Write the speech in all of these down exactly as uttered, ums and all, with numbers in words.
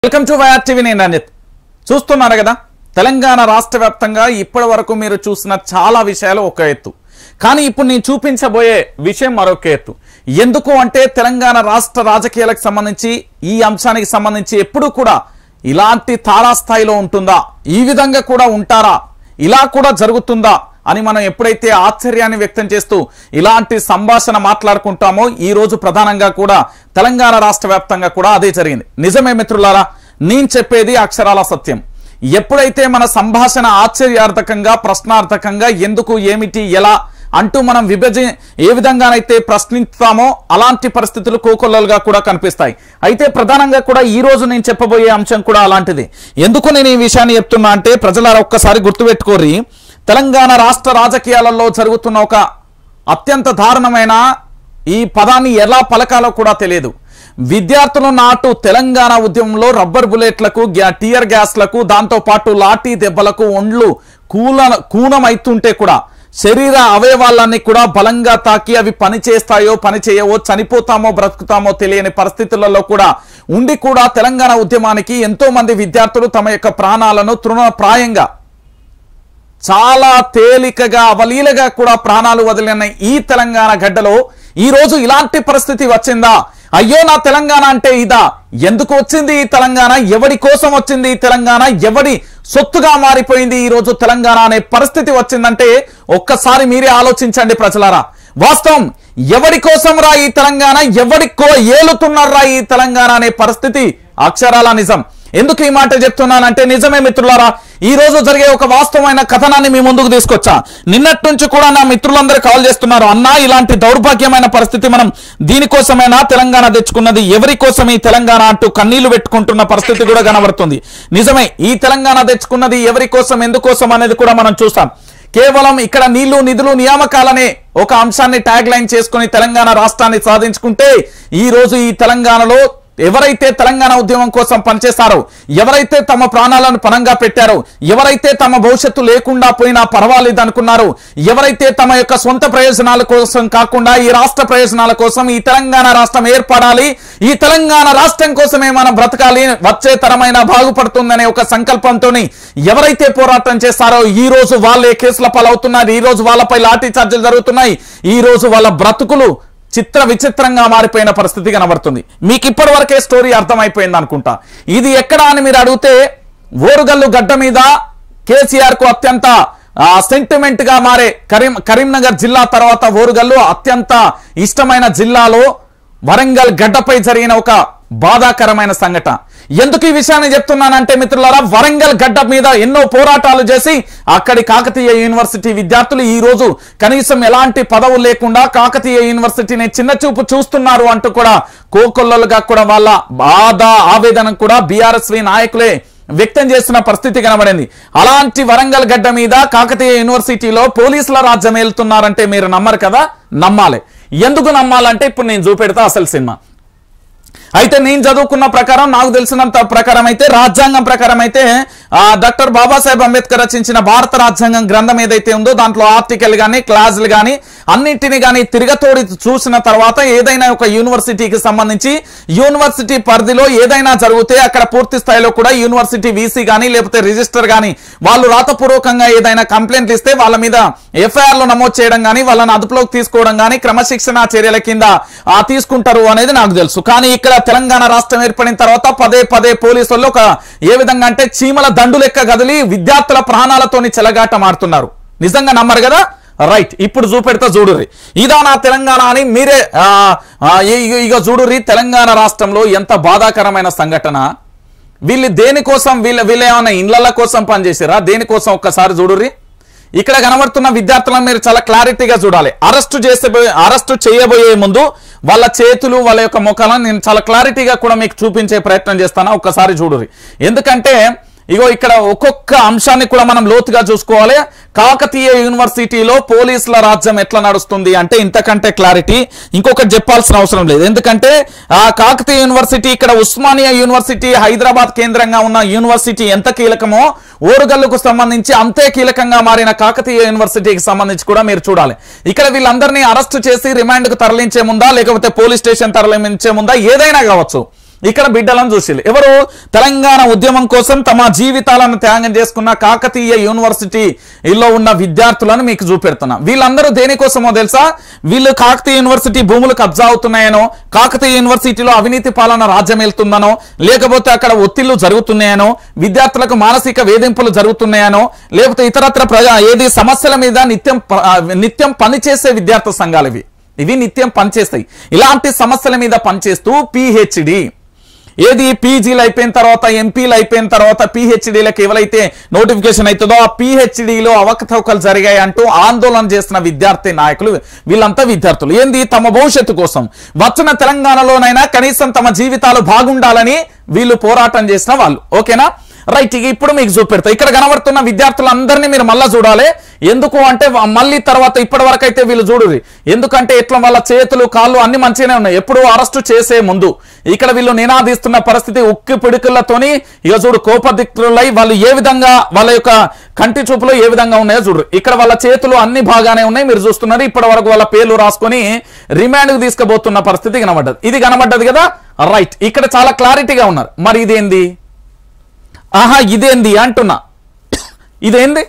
Welcome to YR TV. నేను రంజిత్. చూస్తున్నారు కదా, తెలంగాణ రాష్ట్ర వ్యాప్తంగా ఇప్పటి వరకు మీరు చూసిన చాలా విషయాలు ఒక ఎత్తు, కానీ ఇప్పుడు నేను చూపించబోయే విషయం మరొక ఎత్తు. ఎందుకు అంటే తెలంగాణ రాష్ట్ర రాజకీయాలకు సంబంధించి ఈ అంశానికి సంబంధించి ఎప్పుడు కూడా ఇలాంటి తారాస్థాయిలో ఉంటుందా, ఈ విధంగా కూడా ఉంటారా, ఇలా కూడా జరుగుతుందా అని మనం ఎప్పుడైతే ఆశ్చర్యాన్ని వ్యక్తం చేస్తూ ఇలాంటి సంభాషణ మాట్లాడుకుంటామో ఈ రోజు ప్రధానంగా కూడా తెలంగాణ రాష్ట్ర వ్యాప్తంగా కూడా అదే జరిగింది. నిజమే మిత్రులారా, నేను చెప్పేది అక్షరాల సత్యం. ఎప్పుడైతే మన సంభాషణ ఆశ్చర్యార్థకంగా ప్రశ్నార్థకంగా ఎందుకు ఏమిటి ఎలా అంటూ మనం విభజ ఏ విధంగానైతే ప్రశ్నిస్తామో అలాంటి పరిస్థితులు కోకొల్లలుగా కూడా కనిపిస్తాయి. అయితే ప్రధానంగా కూడా ఈ రోజు నేను చెప్పబోయే అంశం కూడా అలాంటిది. ఎందుకు నేను ఈ విషయాన్ని చెప్తున్నా అంటే ప్రజలారా ఒక్కసారి గుర్తుపెట్టుకోరి, తెలంగాణ రాష్ట్ర రాజకీయాలలో జరుగుతున్న ఒక అత్యంత దారుణమైన ఈ పదాన్ని ఎలా పలకాలో కూడా తెలియదు. విద్యార్థులు నాటు తెలంగాణ ఉద్యమంలో రబ్బర్ బుల్లెట్లకు టియర్ గ్యాస్లకు దాంతో పాటు లాఠీ దెబ్బలకు ఒండ్లు కూల కూనమైతుంటే కూడా శరీర అవయవాలన్నీ కూడా బలంగా తాకి అవి పని చేస్తాయో పని చేయవో చనిపోతామో బ్రతుకుతామో తెలియని పరిస్థితులలో కూడా ఉండి కూడా తెలంగాణ ఉద్యమానికి ఎంతో మంది విద్యార్థులు తమ యొక్క ప్రాణాలను తృణప్రాయంగా చాలా తేలికగా అవలీలగా కూడా ప్రాణాలు వదిలిన ఈ తెలంగాణ గడ్డలో ఈ రోజు ఇలాంటి పరిస్థితి వచ్చిందా? అయ్యో నా తెలంగాణ అంటే ఇదా? ఎందుకు వచ్చింది ఈ తెలంగాణ? ఎవడి కోసం వచ్చింది ఈ తెలంగాణ? ఎవడి సొత్తుగా మారిపోయింది ఈ రోజు తెలంగాణ అనే పరిస్థితి వచ్చిందంటే ఒక్కసారి మీరే ఆలోచించండి ప్రజలారా. వాస్తవం, ఎవడి కోసం రా ఈ తెలంగాణ, ఎవడికో ఏలుతున్నారా ఈ తెలంగాణ అనే పరిస్థితి అక్షరాల నిజం. ఎందుకు ఈ మాట చెప్తున్నానంటే నిజమే మిత్రులారా, ఈ రోజు జరిగే ఒక వాస్తవమైన కథనాన్ని మీ ముందుకు తీసుకొచ్చా. నిన్నటి నుంచి కూడా నా మిత్రులందరూ కాల్ చేస్తున్నారు, అన్నా ఇలాంటి దౌర్భాగ్యమైన పరిస్థితి మనం దీనికోసమైనా తెలంగాణ తెచ్చుకున్నది, ఎవరి కోసం ఈ తెలంగాణ అంటూ కన్నీళ్లు పెట్టుకుంటున్న పరిస్థితి కూడా కనబడుతుంది. నిజమే, ఈ తెలంగాణ తెచ్చుకున్నది ఎవరి కోసం ఎందుకోసం అనేది కూడా మనం చూస్తాం. కేవలం ఇక్కడ నీళ్లు నిధులు నియామకాలనే ఒక అంశాన్ని ట్యాగ్ లైన్ చేసుకుని తెలంగాణ రాష్ట్రాన్ని సాధించుకుంటే ఈ రోజు ఈ తెలంగాణలో ఎవరైతే తెలంగాణ ఉద్యమం కోసం పనిచేస్తారో, ఎవరైతే తమ ప్రాణాలను పణంగా పెట్టారో, ఎవరైతే తమ భవిష్యత్తు లేకుండా పోయినా పర్వాలేదు అనుకున్నారో, ఎవరైతే తమ యొక్క సొంత ప్రయోజనాల కోసం కాకుండా ఈ రాష్ట్ర ప్రయోజనాల కోసం ఈ తెలంగాణ రాష్ట్రం ఏర్పడాలి, ఈ తెలంగాణ రాష్ట్రం కోసమే మనం బ్రతకాలి, వచ్చే తరమైన బాగుపడుతుందనే ఒక సంకల్పంతో ఎవరైతే పోరాటం చేస్తారో ఈ రోజు వాళ్ళే కేసుల పాలవుతున్నారు, ఈ రోజు వాళ్ళపై లాఠీ చార్జీలు జరుగుతున్నాయి, ఈ రోజు వాళ్ళ బ్రతుకులు చిత్ర విచిత్రంగా మారిపోయిన పరిస్థితి కనబడుతుంది. మీకు ఇప్పటి వరకే స్టోరీ అర్థమైపోయింది అనుకుంటా. ఇది ఎక్కడ అని మీరు అడిగితే ఓరుగల్లు గడ్డ మీద కేసీఆర్ కు అత్యంత సెంటిమెంట్ గా మారే కరీం కరీంనగర్ జిల్లా తర్వాత ఓరుగల్లు అత్యంత ఇష్టమైన జిల్లాలో వరంగల్ గడ్డపై జరిగిన ఒక బాధాకరమైన సంఘటన. ఎందుకు ఈ విషయాన్ని చెప్తున్నానంటే మిత్రులారా, వరంగల్ గడ్డ మీద ఎన్నో పోరాటాలు చేసి అక్కడి కాకతీయ యూనివర్సిటీ విద్యార్థులు ఈ రోజు కనీసం ఎలాంటి పదవులు లేకుండా కాకతీయ యూనివర్సిటీని చిన్న చూపు చూస్తున్నారు అంటూ కూడా కోకొల్లలుగా కూడా వాళ్ళ బాధ ఆవేదన కూడా బీఆర్ఎస్వి నాయకులే వ్యక్తం చేస్తున్న పరిస్థితి కనబడింది. అలాంటి వరంగల్ గడ్డ మీద కాకతీయ యూనివర్సిటీలో పోలీసుల రాజ్యం వెళ్తున్నారంటే మీరు నమ్మరు కదా, నమ్మాలి. ఎందుకు నమ్మాలంటే ఇప్పుడు నేను చూపెడతా అసలు సినిమా. అయితే నేను చదువుకున్న ప్రకారం నాకు తెలిసినంత ప్రకారం అయితే రాజ్యాంగం ప్రకారం అయితే డాక్టర్ బాబాసాహెబ్ అంబేద్కర్ రచించిన భారత రాజ్యాంగం గ్రంథం ఏదైతే ఉందో దాంట్లో ఆర్టికల్ గానీ క్లాజులు గానీ అన్నింటినీ గానీ తిరగతోడి చూసిన తర్వాత ఏదైనా ఒక యూనివర్సిటీకి సంబంధించి యూనివర్సిటీ పరిధిలో ఏదైనా జరిగితే అక్కడ పూర్తి స్థాయిలో కూడా యూనివర్సిటీ వీసీ గానీ లేకపోతే రిజిస్టర్ గానీ వాళ్ళు రాతపూర్వకంగా ఏదైనా కంప్లైంట్లు ఇస్తే వాళ్ళ మీద ఎఫ్ఐఆర్లు నమోదు చేయడం గానీ వాళ్ళని అదుపులోకి తీసుకోవడం గానీ క్రమశిక్షణ చర్యల కింద తీసుకుంటారు అనేది నాకు తెలుసు. కానీ ఇక్కడ తెలంగాణ రాష్ట్రం ఏర్పడిన తర్వాత పదే పదే పోలీసులు ఒక ఏ విధంగా అంటే చీమల దండు లెక్క కదిలి విద్యార్థుల ప్రాణాలతోని చెలగాట మారుతున్నారు. నిజంగా నమ్మరు కదా? రైట్, ఇప్పుడు చూపెడతా చూడుర్రి. ఇదా నా తెలంగాణ అని మీరే ఇక చూడుర్రి. తెలంగాణ రాష్ట్రంలో ఎంత బాధాకరమైన సంఘటన. వీళ్ళు దేనికోసం వీళ్ళ వీళ్ళు ఏమైనా ఇండ్ల కోసం పనిచేసారా, దేనికోసం ఒక్కసారి చూడుర్రి. ఇక్కడ కనబడుతున్న విద్యార్థులను మీరు చాలా క్లారిటీగా చూడాలి. అరెస్టు చేసే అరెస్టు చేయబోయే ముందు వాళ్ళ చేతులు వాళ్ళ యొక్క ముఖాలను నేను చాలా క్లారిటీగా కూడా మీకు చూపించే ప్రయత్నం చేస్తాను. ఒక్కసారి చూడుర్రి. ఎందుకంటే ఇగో ఇక్కడ ఒక్కొక్క అంశాన్ని కూడా మనం లోతుగా చూసుకోవాలి. కాకతీయ యూనివర్సిటీలో పోలీసుల రాజ్యం ఎట్లా నడుస్తుంది అంటే ఇంతకంటే క్లారిటీ ఇంకొకటి చెప్పాల్సిన అవసరం లేదు. ఎందుకంటే ఆ కాకతీయ యూనివర్సిటీ ఇక్కడ ఉస్మానియా యూనివర్సిటీ హైదరాబాద్ కేంద్రంగా ఉన్న యూనివర్సిటీ ఎంత కీలకమో ఓరుగల్లుకు సంబంధించి అంతే కీలకంగా మారిన కాకతీయ యూనివర్సిటీకి సంబంధించి కూడా మీరు చూడాలి. ఇక్కడ వీళ్ళందరినీ అరెస్ట్ చేసి రిమాండ్ కు తరలించే ముందా లేకపోతే పోలీస్ స్టేషన్ తరలించే ముందా ఏదైనా కావచ్చు, ఇక్కడ బిడ్డలను చూసిల్లు. ఎవరు? తెలంగాణ ఉద్యమం కోసం తమ జీవితాలను త్యాగం చేసుకున్న కాకతీయ యూనివర్సిటీలో ఉన్న విద్యార్థులను మీకు చూపెడుతున్నా. వీళ్ళందరూ దేనికోసమో తెలుసా? వీళ్ళు కాకతీయ యూనివర్సిటీ భూములు కబ్జా అవుతున్నాయనో, కాకతీయ యూనివర్సిటీలో అవినీతి పాలన రాజ్యం వెళ్తుందనో, లేకపోతే అక్కడ ఒత్తిళ్లు జరుగుతున్నాయనో, విద్యార్థులకు మానసిక వేధింపులు జరుగుతున్నాయనో, లేకపోతే ఇతరత్ర ప్రజా ఏది సమస్యల మీద నిత్యం నిత్యం పనిచేసే విద్యార్థి సంఘాలు ఇవి ఇవి నిత్యం పనిచేస్తాయి. ఇలాంటి సమస్యల మీద పనిచేస్తూ పిహెచ్డి ఏది పీజీలు అయిపోయిన తర్వాత ఎంపీలు అయిపోయిన తర్వాత పిహెచ్డీలకు ఎవరైతే నోటిఫికేషన్ అవుతుందో ఆ పిహెచ్డీలో అవకతవకలు జరిగాయి అంటూ ఆందోళన చేస్తున్న విద్యార్థి నాయకులు వీళ్ళంతా విద్యార్థులు. ఏంది? తమ భవిష్యత్తు కోసం వచ్చిన తెలంగాణలోనైనా కనీసం తమ జీవితాలు బాగుండాలని వీళ్ళు పోరాటం చేసిన వాళ్ళు. ఓకేనా? రైట్. ఇప్పుడు మీకు చూపెడతా. ఇక్కడ కనబడుతున్న విద్యార్థులందరినీ మీరు మళ్ళా చూడాలి. ఎందుకు అంటే మళ్ళీ తర్వాత ఇప్పటి వరకు అయితే వీళ్ళు చూడుర్రి. ఎందుకంటే ఇట్లా వాళ్ళ చేతులు కాళ్ళు అన్ని మంచిగానే ఉన్నాయి. ఎప్పుడు అరెస్టు చేసే ముందు ఇక్కడ వీళ్ళు నినాదిస్తున్న పరిస్థితి ఉక్కి పిడుకులతోని ఇక చూడు కోపదిక్కులై వాళ్ళు ఏ విధంగా వాళ్ళ యొక్క కంటి చూపులో ఏ విధంగా ఉన్నాయో చూడు. ఇక్కడ వాళ్ళ చేతులు అన్ని బాగానే ఉన్నాయి, మీరు చూస్తున్నారు. ఇప్పటి వరకు వాళ్ళ పేర్లు రాసుకొని రిమాండ్కి తీసుకుపోతున్న పరిస్థితి కనబడ్డది. ఇది కనబడ్డది కదా? రైట్. ఇక్కడ చాలా క్లారిటీగా ఉన్నారు. మరి ఇదేంది? ఆహా ఇదేంది అంటున్నా. ఇదేంది?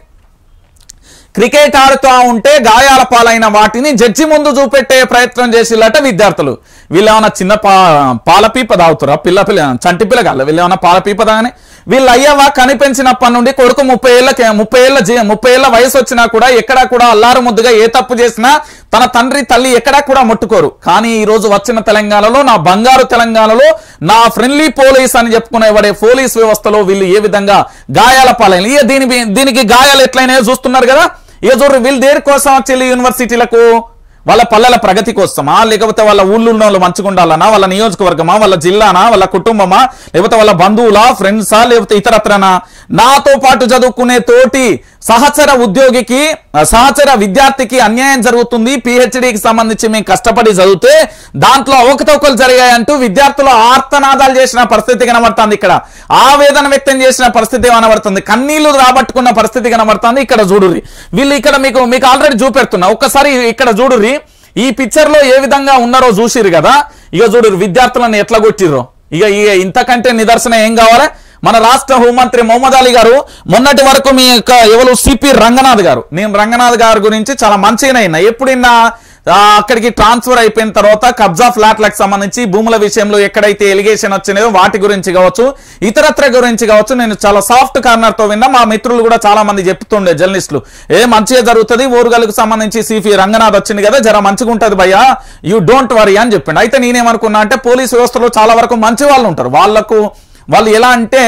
క్రికెట్ ఆడుతూ ఉంటే గాయాల పాలైన వాటిని జడ్జి ముందు చూపెట్టే ప్రయత్నం చేసిల్లట విద్యార్థులు. వీళ్ళు ఏమైనా చిన్న పా పాలపీప తాగుతారా? పిల్ల పిల్ల చంటి పిల్ల కాదు. వీళ్ళు ఏమైనా పాలపీప తాగానే వీళ్ళు అయ్యవా కనిపించినప్పటి నుండి కొడుకు ముప్పై ఏళ్ళకి ముప్పై ఏళ్ళ ముప్పై ఏళ్ళ వయసు వచ్చినా కూడా ఎక్కడా కూడా అల్లారు ముద్దుగా ఏ తప్పు చేసినా తన తండ్రి తల్లి ఎక్కడా కూడా ముట్టుకోరు. కానీ ఈ రోజు వచ్చిన తెలంగాణలో, నా బంగారు తెలంగాణలో, నా ఫ్రెండ్లీ పోలీస్ అని చెప్పుకునేవాడే పోలీస్ వ్యవస్థలో వీళ్ళు ఏ విధంగా గాయాల పాలైన ఇక దీని దీనికి గాయాలు ఎట్లయినా చూస్తున్నారు కదా. ఇక చూడు వీళ్ళు దేని కోసం వచ్చి యూనివర్సిటీలకు వాళ్ళ పల్లెల ప్రగతి కోసమా, లేకపోతే వాళ్ళ ఊళ్ళో వాళ్ళు మంచిగా ఉండాలనా, వాళ్ళ నియోజకవర్గమా, వాళ్ళ జిల్లానా, వాళ్ళ కుటుంబమా, లేకపోతే వాళ్ళ బంధువులా, ఫ్రెండ్సా, లేకపోతే ఇతరత్రనా? నాతో పాటు చదువుకునే తోటి సహచర ఉద్యోగికి సహచర విద్యార్థికి అన్యాయం జరుగుతుంది, పిహెచ్డికి సంబంధించి మేము కష్టపడి చదివితే దాంట్లో అవకతవకలు జరిగాయంటూ విద్యార్థులు ఆర్తనాదాలు చేసిన పరిస్థితి కనబడుతుంది. ఇక్కడ ఆవేదన వ్యక్తం చేసిన పరిస్థితి కనబడుతుంది. కన్నీళ్లు రాబట్టుకున్న పరిస్థితి కనబడుతుంది. ఇక్కడ చూడుర్రి వీళ్ళు. ఇక్కడ మీకు మీకు ఆల్రెడీ చూపెడుతున్నా. ఒక్కసారి ఇక్కడ చూడుర్రి. ఈ పిక్చర్ లో ఏ విధంగా ఉన్నారో చూసిరు కదా. ఇక చూడుర్రి విద్యార్థులను ఎట్లా కొట్టిర్రో. ఇక ఇక ఇంతకంటే నిదర్శనం ఏం కావాలి? మన రాష్ట్ర హోంమంత్రి మొహమ్మద్ అలీ గారు మొన్నటి వరకు మీ యొక్క ఎవరు సిపి రంగనాథ్ గారు, నేను రంగనాథ్ గారి గురించి చాలా మంచిగానే విన్నా. ఎప్పుడైనా అక్కడికి ట్రాన్స్ఫర్ అయిపోయిన తర్వాత కబ్జా ఫ్లాట్లకు సంబంధించి భూముల విషయంలో ఎక్కడైతే ఎలిగేషన్ వచ్చినాయో వాటి గురించి కావచ్చు, ఇతరత్ర గురించి కావచ్చు, నేను చాలా సాఫ్ట్ కార్నర్ తో విన్నా. మా మిత్రులు కూడా చాలా మంది చెప్తుండే జర్నలిస్టులు, ఏ మంచిగా జరుగుతుంది, ఓరుగల్లుకు సంబంధించి సిపి రంగనాథ్ వచ్చింది కదా, జర మంచిగా ఉంటుంది భయ్యా, యూ డోంట్ వరీ అని చెప్పిండు. అయితే నేనేమనుకున్నా అంటే పోలీస్ వ్యవస్థలో చాలా వరకు మంచి వాళ్ళు ఉంటారు. వాళ్లకు వాళ్ళు ఎలా అంటే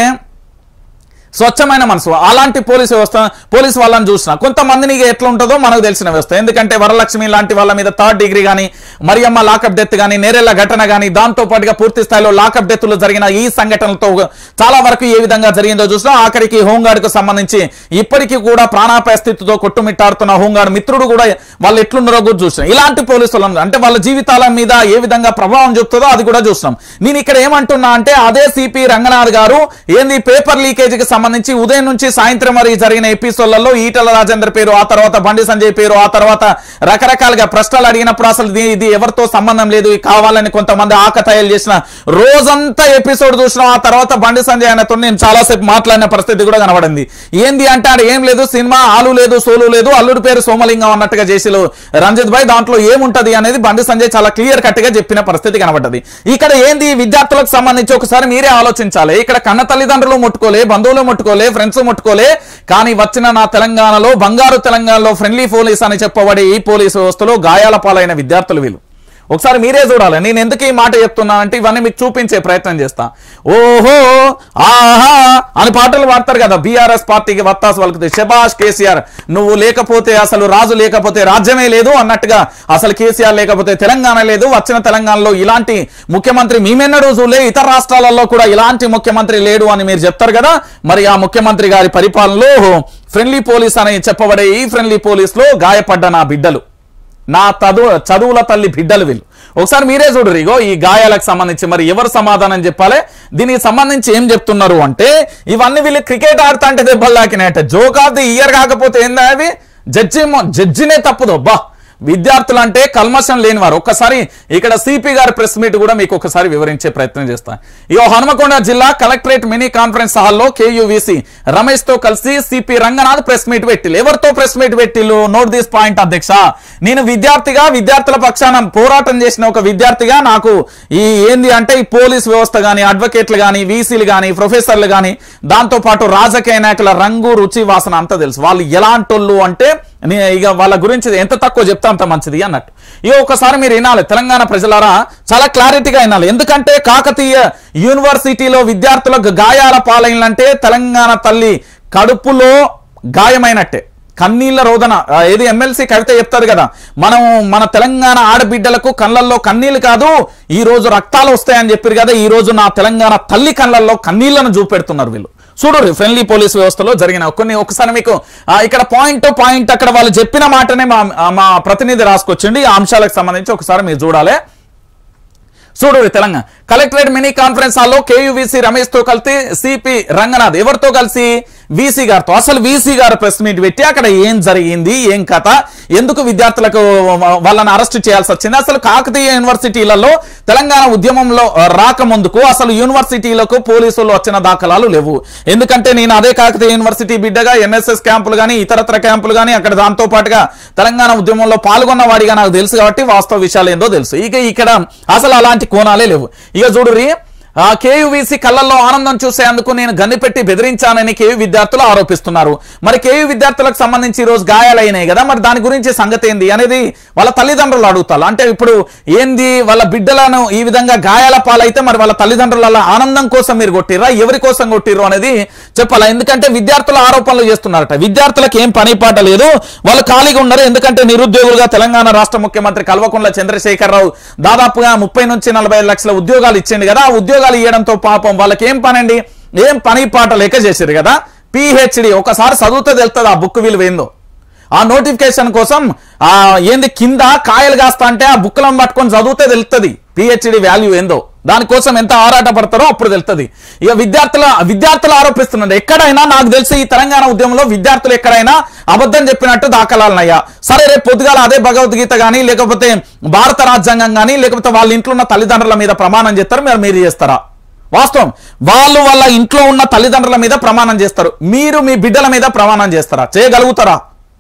స్వచ్ఛమైన మనసు, అలాంటి పోలీస్ వ్యవస్థ పోలీసు వాళ్ళని చూసిన కొంతమందిని ఎట్లా ఉంటుందో మనకు తెలిసిన వ్యవస్థ. ఎందుకంటే వరలక్ష్మి లాంటి వాళ్ళ మీద థర్డ్ డిగ్రీ కానీ, మరియమ్మ లాకప్ డెత్ కానీ, నేరెళ్ల ఘటన కానీ, దాంతో పాటుగా పూర్తి స్థాయిలో లాకప్ డెత్లు జరిగిన ఈ సంఘటనలతో చాలా వరకు ఏ విధంగా జరిగిందో చూసినా, ఆఖరికి హోంగార్డ్ కు సంబంధించి ఇప్పటికీ కూడా ప్రాణాపాయ స్థితితో కొట్టుమిట్టాడుతున్న హోంగార్డ్ మిత్రుడు కూడా వాళ్ళు ఎట్లున్నారో కూడా చూసినాం. ఇలాంటి పోలీసు వాళ్ళని అంటే వాళ్ళ జీవితాల మీద ఏ విధంగా ప్రభావం చూపుతుందో అది కూడా చూసినాం. నేను ఇక్కడ ఏమంటున్నా అంటే అదే సిపి రంగనాథ్ గారు ఏంది పేపర్ లీకేజీకి సంబంధించి ఉదయం నుంచి సాయంత్రం వరకు జరిగిన ఎపిసోడ్లలో ఈటల రాజేందర్ పేరు, ఆ తర్వాత బండి సంజయ్ పేరు, ఆ తర్వాత రకరకాలుగా ప్రశ్నలు అడిగినప్పుడు అసలు ఇది ఎవరితో సంబంధం లేదు, కావాలని కొంతమంది ఆకతాయిలు చేసిన రోజంతా ఎపిసోడ్ చూసినా. ఆ తర్వాత బండి సంజయ్ ఆయనతో నేను చాలాసేపు మాట్లాడిన పరిస్థితి కూడా కనబడింది. ఏంది అంటే ఆడ ఏం లేదు, సినిమా ఆలు లేదు, సోలు లేదు, అల్లుడి పేరు సోమలింగం అన్నట్టుగా చేసిలు రంజిత్ భాయ్, దాంట్లో ఏముంటది అనేది బండి సంజయ్ చాలా క్లియర్ కట్ గా చెప్పిన పరిస్థితి కనబడ్డది. ఇక్కడ ఏంది విద్యార్థులకు సంబంధించి ఒకసారి మీరే ఆలోచించాలి. ఇక్కడ కన్న తల్లిదండ్రులు ముట్టుకోలే, బంధువులు ముట్టుకోలే, ఫ్రెండ్స్ ముట్టుకోలే, కానీ వచ్చిన నా తెలంగాణలో బంగారు తెలంగాణలో ఫ్రెండ్లీ పోలీస్ అని చెప్పబడే ఈ పోలీసు వ్యవస్థలో గాయాల పాలైన విద్యార్థులు వీళ్ళు. ఒకసారి మీరే చూడాలి. నేను ఎందుకు ఈ మాట చెప్తున్నా అంటే ఇవన్నీ మీకు చూపించే ప్రయత్నం చేస్తా. ఓహో ఆహా అని పాటలు పాడతారు కదా, బీఆర్ఎస్ పార్టీకి వత్తాసు వలుకుతుంది, శబాష్ కేసీఆర్ నువ్వు లేకపోతే అసలు రాజు లేకపోతే రాజ్యమే లేదు అన్నట్టుగా, అసలు కేసీఆర్ లేకపోతే తెలంగాణ లేదు, వచ్చిన తెలంగాణలో ఇలాంటి ముఖ్యమంత్రి మేమెన్నడూ చూడలే, ఇతర రాష్ట్రాలలో కూడా ఇలాంటి ముఖ్యమంత్రి లేడు అని మీరు చెప్తారు కదా. మరి ఆ ముఖ్యమంత్రి గారి పరిపాలనలో ఫ్రెండ్లీ పోలీస్ అని చెప్పబడే ఈ ఫ్రెండ్లీ పోలీస్ లో గాయపడ్డ నా బిడ్డలు, నా చదువు చదువుల తల్లి బిడ్డలు వీళ్ళు. ఒకసారి మీరే చూడరు. ఇగో ఈ గాయాలకు సంబంధించి మరి ఎవరు సమాధానం చెప్పాలి, దీనికి సంబంధించి ఏం చెప్తున్నారు అంటే ఇవన్నీ వీళ్ళు క్రికెట్ ఆడుతా అంటే దెబ్బలు తాకినాయట. జోక్ ఆఫ్ ది ఇయర్ కాకపోతే ఏందా అది, జడ్జి జడ్జినే తప్పుదో బా విద్యార్థులు అంటే కల్మషం లేనివారు. ఒక్కసారి ఇక్కడ సిపి గారి ప్రెస్ మీట్ కూడా మీకు ఒకసారి వివరించే ప్రయత్నం చేస్తాను. ఇగో హనుమకొండ జిల్లా కలెక్టరేట్ మినీ కాన్ఫరెన్స్ హాల్లో కేయూవీసీ రమేష్ తో కలిసి సిపి రంగనాథ్ ప్రెస్ మీట్ పెట్టిల్లు. ఎవరితో ప్రెస్ మీట్ పెట్టిల్లు? నోట్ దిస్ పాయింట్ అధ్యక్ష. నేను విద్యార్థిగా విద్యార్థుల పక్షాన పోరాటం చేసిన ఒక విద్యార్థిగా నాకు ఈ ఏంది అంటే ఈ పోలీస్ వ్యవస్థ గానీ, అడ్వకేట్లు గానీ, వీసీలు గానీ, ప్రొఫెసర్లు గానీ, దాంతో పాటు రాజకీయ నాయకుల రంగు రుచి వాసన అంతా తెలుసు. వాళ్ళు ఎలాంటోళ్ళు అంటే ఇక వాళ్ళ గురించి ఎంత తక్కువ చెప్తా అంత మంచిది అన్నట్టు. ఇక ఒకసారి మీరు వినాలి తెలంగాణ ప్రజలారా, చాలా క్లారిటీగా వినాలి. ఎందుకంటే కాకతీయ యూనివర్సిటీలో విద్యార్థులకు గాయాల పాలైనంటే తెలంగాణ తల్లి కడుపులో గాయమైనట్టే. కన్నీళ్ల రోదన ఏది ఎమ్మెల్సీ కవిత చెప్తారు కదా, మనం మన తెలంగాణ ఆడబిడ్డలకు కళ్ళల్లో కన్నీళ్లు కాదు ఈ రోజు రక్తాలు వస్తాయని చెప్పారు కదా, ఈ రోజు నా తెలంగాణ తల్లి కళ్ళల్లో కన్నీళ్లను చూపెడుతున్నారు వీళ్ళు. చూడు ఫ్రెండ్లీ పోలీస్ వ్యవస్థలో జరిగిన కొన్ని ఒకసారి మీకు ఇక్కడ పాయింట్ టు పాయింట్ అక్కడ వాళ్ళు చెప్పిన మాటనే మా మా ప్రతినిధి రాసుకొచ్చిండి. ఆ అంశాలకు సంబంధించి ఒకసారి మీరు చూడాలి. చూడు తెలంగాణ కలెక్టరేట్ మినీ కాన్ఫరెన్స్ హాల్లో కేయూవీసీ రమేష్ తో కలిసి సిపి రంగనాథ్ ఎవరితో కలిసి వీసీ గారితో. అసలు వీసీ గారు ప్రెస్ మీట్ పెట్టి అక్కడ ఏం జరిగింది, ఏం కథ, ఎందుకు విద్యార్థులకు వాళ్ళని అరెస్ట్ చేయాల్సి వచ్చింది, అసలు కాకతీయ యూనివర్సిటీలలో తెలంగాణ ఉద్యమంలో రాకముందుకు అసలు యూనివర్సిటీలకు పోలీసులు వచ్చిన దాఖలాలు లేవు. ఎందుకంటే నేను అదే కాకతీయ యూనివర్సిటీ బిడ్డగా ఎన్ఎస్ఎస్ క్యాంపులు కానీ ఇతరత్ర క్యాంపులు కానీ అక్కడ దాంతో పాటుగా తెలంగాణ ఉద్యమంలో పాల్గొన్న వాడిగా నాకు తెలుసు కాబట్టి వాస్తవ విషయాలు ఏందో తెలుసు. ఇక ఇక్కడ అసలు అలాంటి కోణాలే లేవు. ఇక చూడురి ఆ కేయూవీసీ కళ్ళల్లో ఆనందం చూసేందుకు నేను గన్నిపెట్టి బెదిరించానని కేయూ విద్యార్థులు ఆరోపిస్తున్నారు. మరి కేయూ విద్యార్థులకు సంబంధించి ఈ రోజు గాయాలైనాయి కదా, మరి దాని గురించి సంగతి ఏంది అనేది వాళ్ళ తల్లిదండ్రులు అడుగుతారు. అంటే ఇప్పుడు ఏంది వాళ్ళ బిడ్డలను ఈ విధంగా గాయాల పాలైతే మరి వాళ్ళ తల్లిదండ్రుల ఆనందం కోసం మీరు కొట్టిర్రా, ఎవరి కోసం కొట్టిర్రు అనేది చెప్పాలా. ఎందుకంటే విద్యార్థులు ఆరోపణలు చేస్తున్నారట. విద్యార్థులకు ఏం పని పాట లేదు, వాళ్ళు ఖాళీగా ఉన్నారు. ఎందుకంటే నిరుద్యోగులుగా తెలంగాణ రాష్ట్ర ముఖ్యమంత్రి కల్వకుంట్ల చంద్రశేఖరరావు దాదాపుగా ముప్పై నుంచి నలభై ఐదు లక్షల ఉద్యోగాలు ఇచ్చిండు కదా. ఆ ఉద్యోగాలు ఇవ్వడంతో పాపం వాళ్ళకి ఏం పనండి, ఏం పని పాట లేక చేశారు కదా. పిహెచ్డి ఒకసారి చదివితే తెలుస్తుంది ఆ బుక్ విలువ ఏందో. ఆ నోటిఫికేషన్ కోసం ఆ ఏంది కింద కాయలు కాస్తా అంటే ఆ బుక్లను పట్టుకొని చదివితే తెలుస్తుంది పిహెచ్డి వాల్యూ ఏందో. దానికోసం ఎంత ఆరాట పడతారో అప్పుడు తెలుస్తుంది. ఇక విద్యార్థుల విద్యార్థులు ఆరోపిస్తున్నారు. ఎక్కడైనా నాకు తెలిసి ఈ తెలంగాణ ఉద్యమంలో విద్యార్థులు ఎక్కడైనా అబద్ధం చెప్పినట్టు దాఖలాలున్నాయా? సరే రేపు పొద్దుగాల అదే భగవద్గీత కానీ లేకపోతే భారత రాజ్యాంగం కానీ లేకపోతే వాళ్ళ ఇంట్లో ఉన్న తల్లిదండ్రుల మీద ప్రమాణం చేస్తారు, మీరు మీరు చేస్తారా? వాస్తవం వాళ్ళు వాళ్ళ ఇంట్లో ఉన్న తల్లిదండ్రుల మీద ప్రమాణం చేస్తారు, మీరు మీ బిడ్డల మీద ప్రమాణం చేస్తారా? చేయగలుగుతారా?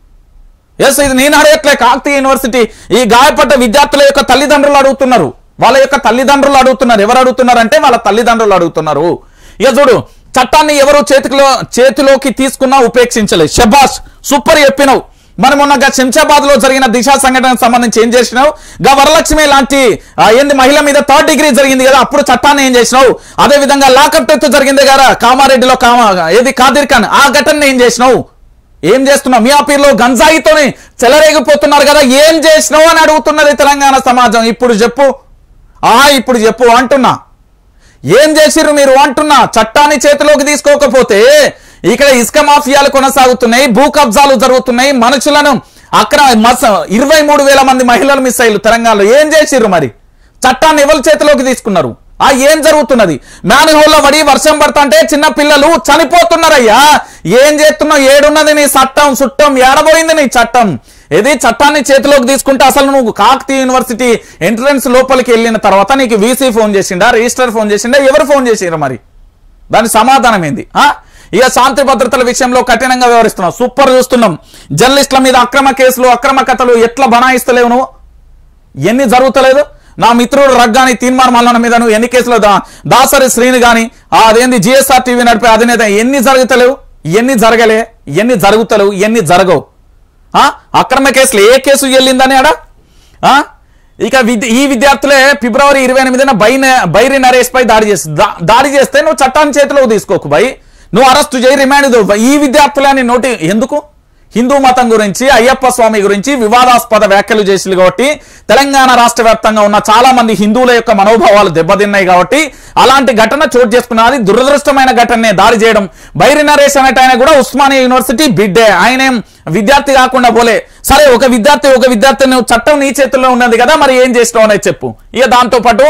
ఎస్, ఇది నేను అడగట్లే, కాకతీయ యూనివర్సిటీ ఈ గాయపడ్డ విద్యార్థుల యొక్క తల్లిదండ్రులు అడుగుతున్నారు. వాళ్ళ యొక్క తల్లిదండ్రులు అడుగుతున్నారు. ఎవరు అడుగుతున్నారు అంటే వాళ్ళ తల్లిదండ్రులు అడుగుతున్నారు. ఇక చూడు, చట్టాన్ని ఎవరు చేతిలో చేతిలోకి తీసుకున్నా ఉపేక్షించలేదు. షబాష్, సూపర్ చెప్పినావు. మనం మొన్న శంషాబాద్ లో జరిగిన దిశ సంఘటనకు సంబంధించి ఏం చేసినావు? గా వరలక్ష్మి లాంటి ఏంది మహిళ మీద థర్డ్ డిగ్రీ జరిగింది కదా, అప్పుడు చట్టాన్ని ఏం చేసినావు? అదే విధంగా లాకప్ డెత్ జరిగింది కదా కామారెడ్డిలో, కామా ఏది కాదిర్ ఖాన్, ఆ ఘటన ఏం చేసినావు? ఏం చేస్తున్నావు? మియాపూర్లో గంజాయితోనే చెలరేగిపోతున్నారు కదా, ఏం చేసినావు అని అడుగుతున్నది తెలంగాణ సమాజం. ఇప్పుడు చెప్పు, ఆ ఇప్పుడు చెప్పు అంటున్నా. ఏం చేసిర్రు మీరు అంటున్నా. చట్టాన్ని చేతిలోకి తీసుకోకపోతే ఇక్కడ ఇసుక మాఫియాలు కొనసాగుతున్నాయి, భూ కబ్జాలు జరుగుతున్నాయి, మనుషులను అక్కడ ఇరవై మూడు వేల మంది మహిళలు మిస్ అయ్యారు తెలంగాణలో. ఏం చేసిర్రు మరి? చట్టాన్ని ఎవరి చేతిలోకి తీసుకున్నారు? ఆ ఏం జరుగుతున్నది? మ్యాన్హోల్లో పడి వర్షం పడుతుంటే చిన్న పిల్లలు చనిపోతున్నారయ్యా. ఏం చేస్తున్నావు? ఏడున్నది నీ చట్టం? చుట్టం ఏడబోయింది నీ చట్టం? ఏది చట్టాన్ని చేతిలోకి తీసుకుంటే అసలు నువ్వు కాకతీయ యూనివర్సిటీ ఎంట్రన్స్ లోపలికి వెళ్ళిన తర్వాత నీకు వీసీ ఫోన్ చేసిండా, రిజిస్టర్ ఫోన్ చేసిండా, ఎవరు ఫోన్ చేసిరా? మరి దాని సమాధానం ఏంది? ఇక శాంతి భద్రతల విషయంలో కఠినంగా వ్యవహరిస్తున్నావు, సూపర్ చూస్తున్నాం. జర్నలిస్టుల మీద అక్రమ కేసులు, అక్రమ కథలు ఎట్లా బనాయిస్తలేవు నువ్వు? ఎన్ని జరుగుతలేదు? నా మిత్రుడు రగ్గాని తీన్మార్ మల్లన్న మీద నువ్వు ఎన్ని కేసులు, దాసరి శ్రీని గాని అదేంది జిఎస్ఆర్ టీవీ నడిపే అధినేత, ఎన్ని జరుగుతలేవు? ఎన్ని జరగలే? ఎన్ని జరుగుతలేవు? ఎన్ని జరగవు? అక్రమ కేసులు ఏ కేసు వెళ్ళిందని ఆడ? ఇక ఈ విద్యార్థులే ఫిబ్రవరి ఇరవై ఎనిమిదిన బై బైరి నరేష్ పై దాడి చేసి దాడి చేస్తే నువ్వు చట్టాన్ని చేతిలోకి తీసుకోకు బై, నువ్వు అరెస్టు చేయి, రిమాండ్. ఈ విద్యార్థులని నోటి ఎందుకు? హిందూ మతం గురించి, అయ్యప్ప స్వామి గురించి వివాదాస్పద వ్యాఖ్యలు చేసి కాబట్టి తెలంగాణ రాష్ట్ర వ్యాప్తంగా ఉన్న చాలా మంది హిందువుల యొక్క మనోభావాలు దెబ్బతిన్నాయి కాబట్టి అలాంటి ఘటన చోటు చేసుకున్నది దురదృష్టమైన ఘటనే దాడి చేయడం. బైరి నరేష్ అనేట ఆయన కూడా ఉస్మానియా యూనివర్సిటీ బిడ్డే, ఆయనేం విద్యార్థి కాకుండా పోలే. సరే ఒక విద్యార్థి ఒక విద్యార్థి నువ్వు చట్టం నీ చేతుల్లో ఉన్నది కదా, మరి ఏం చేసినావు అనేది చెప్పు. ఇక దాంతో పాటు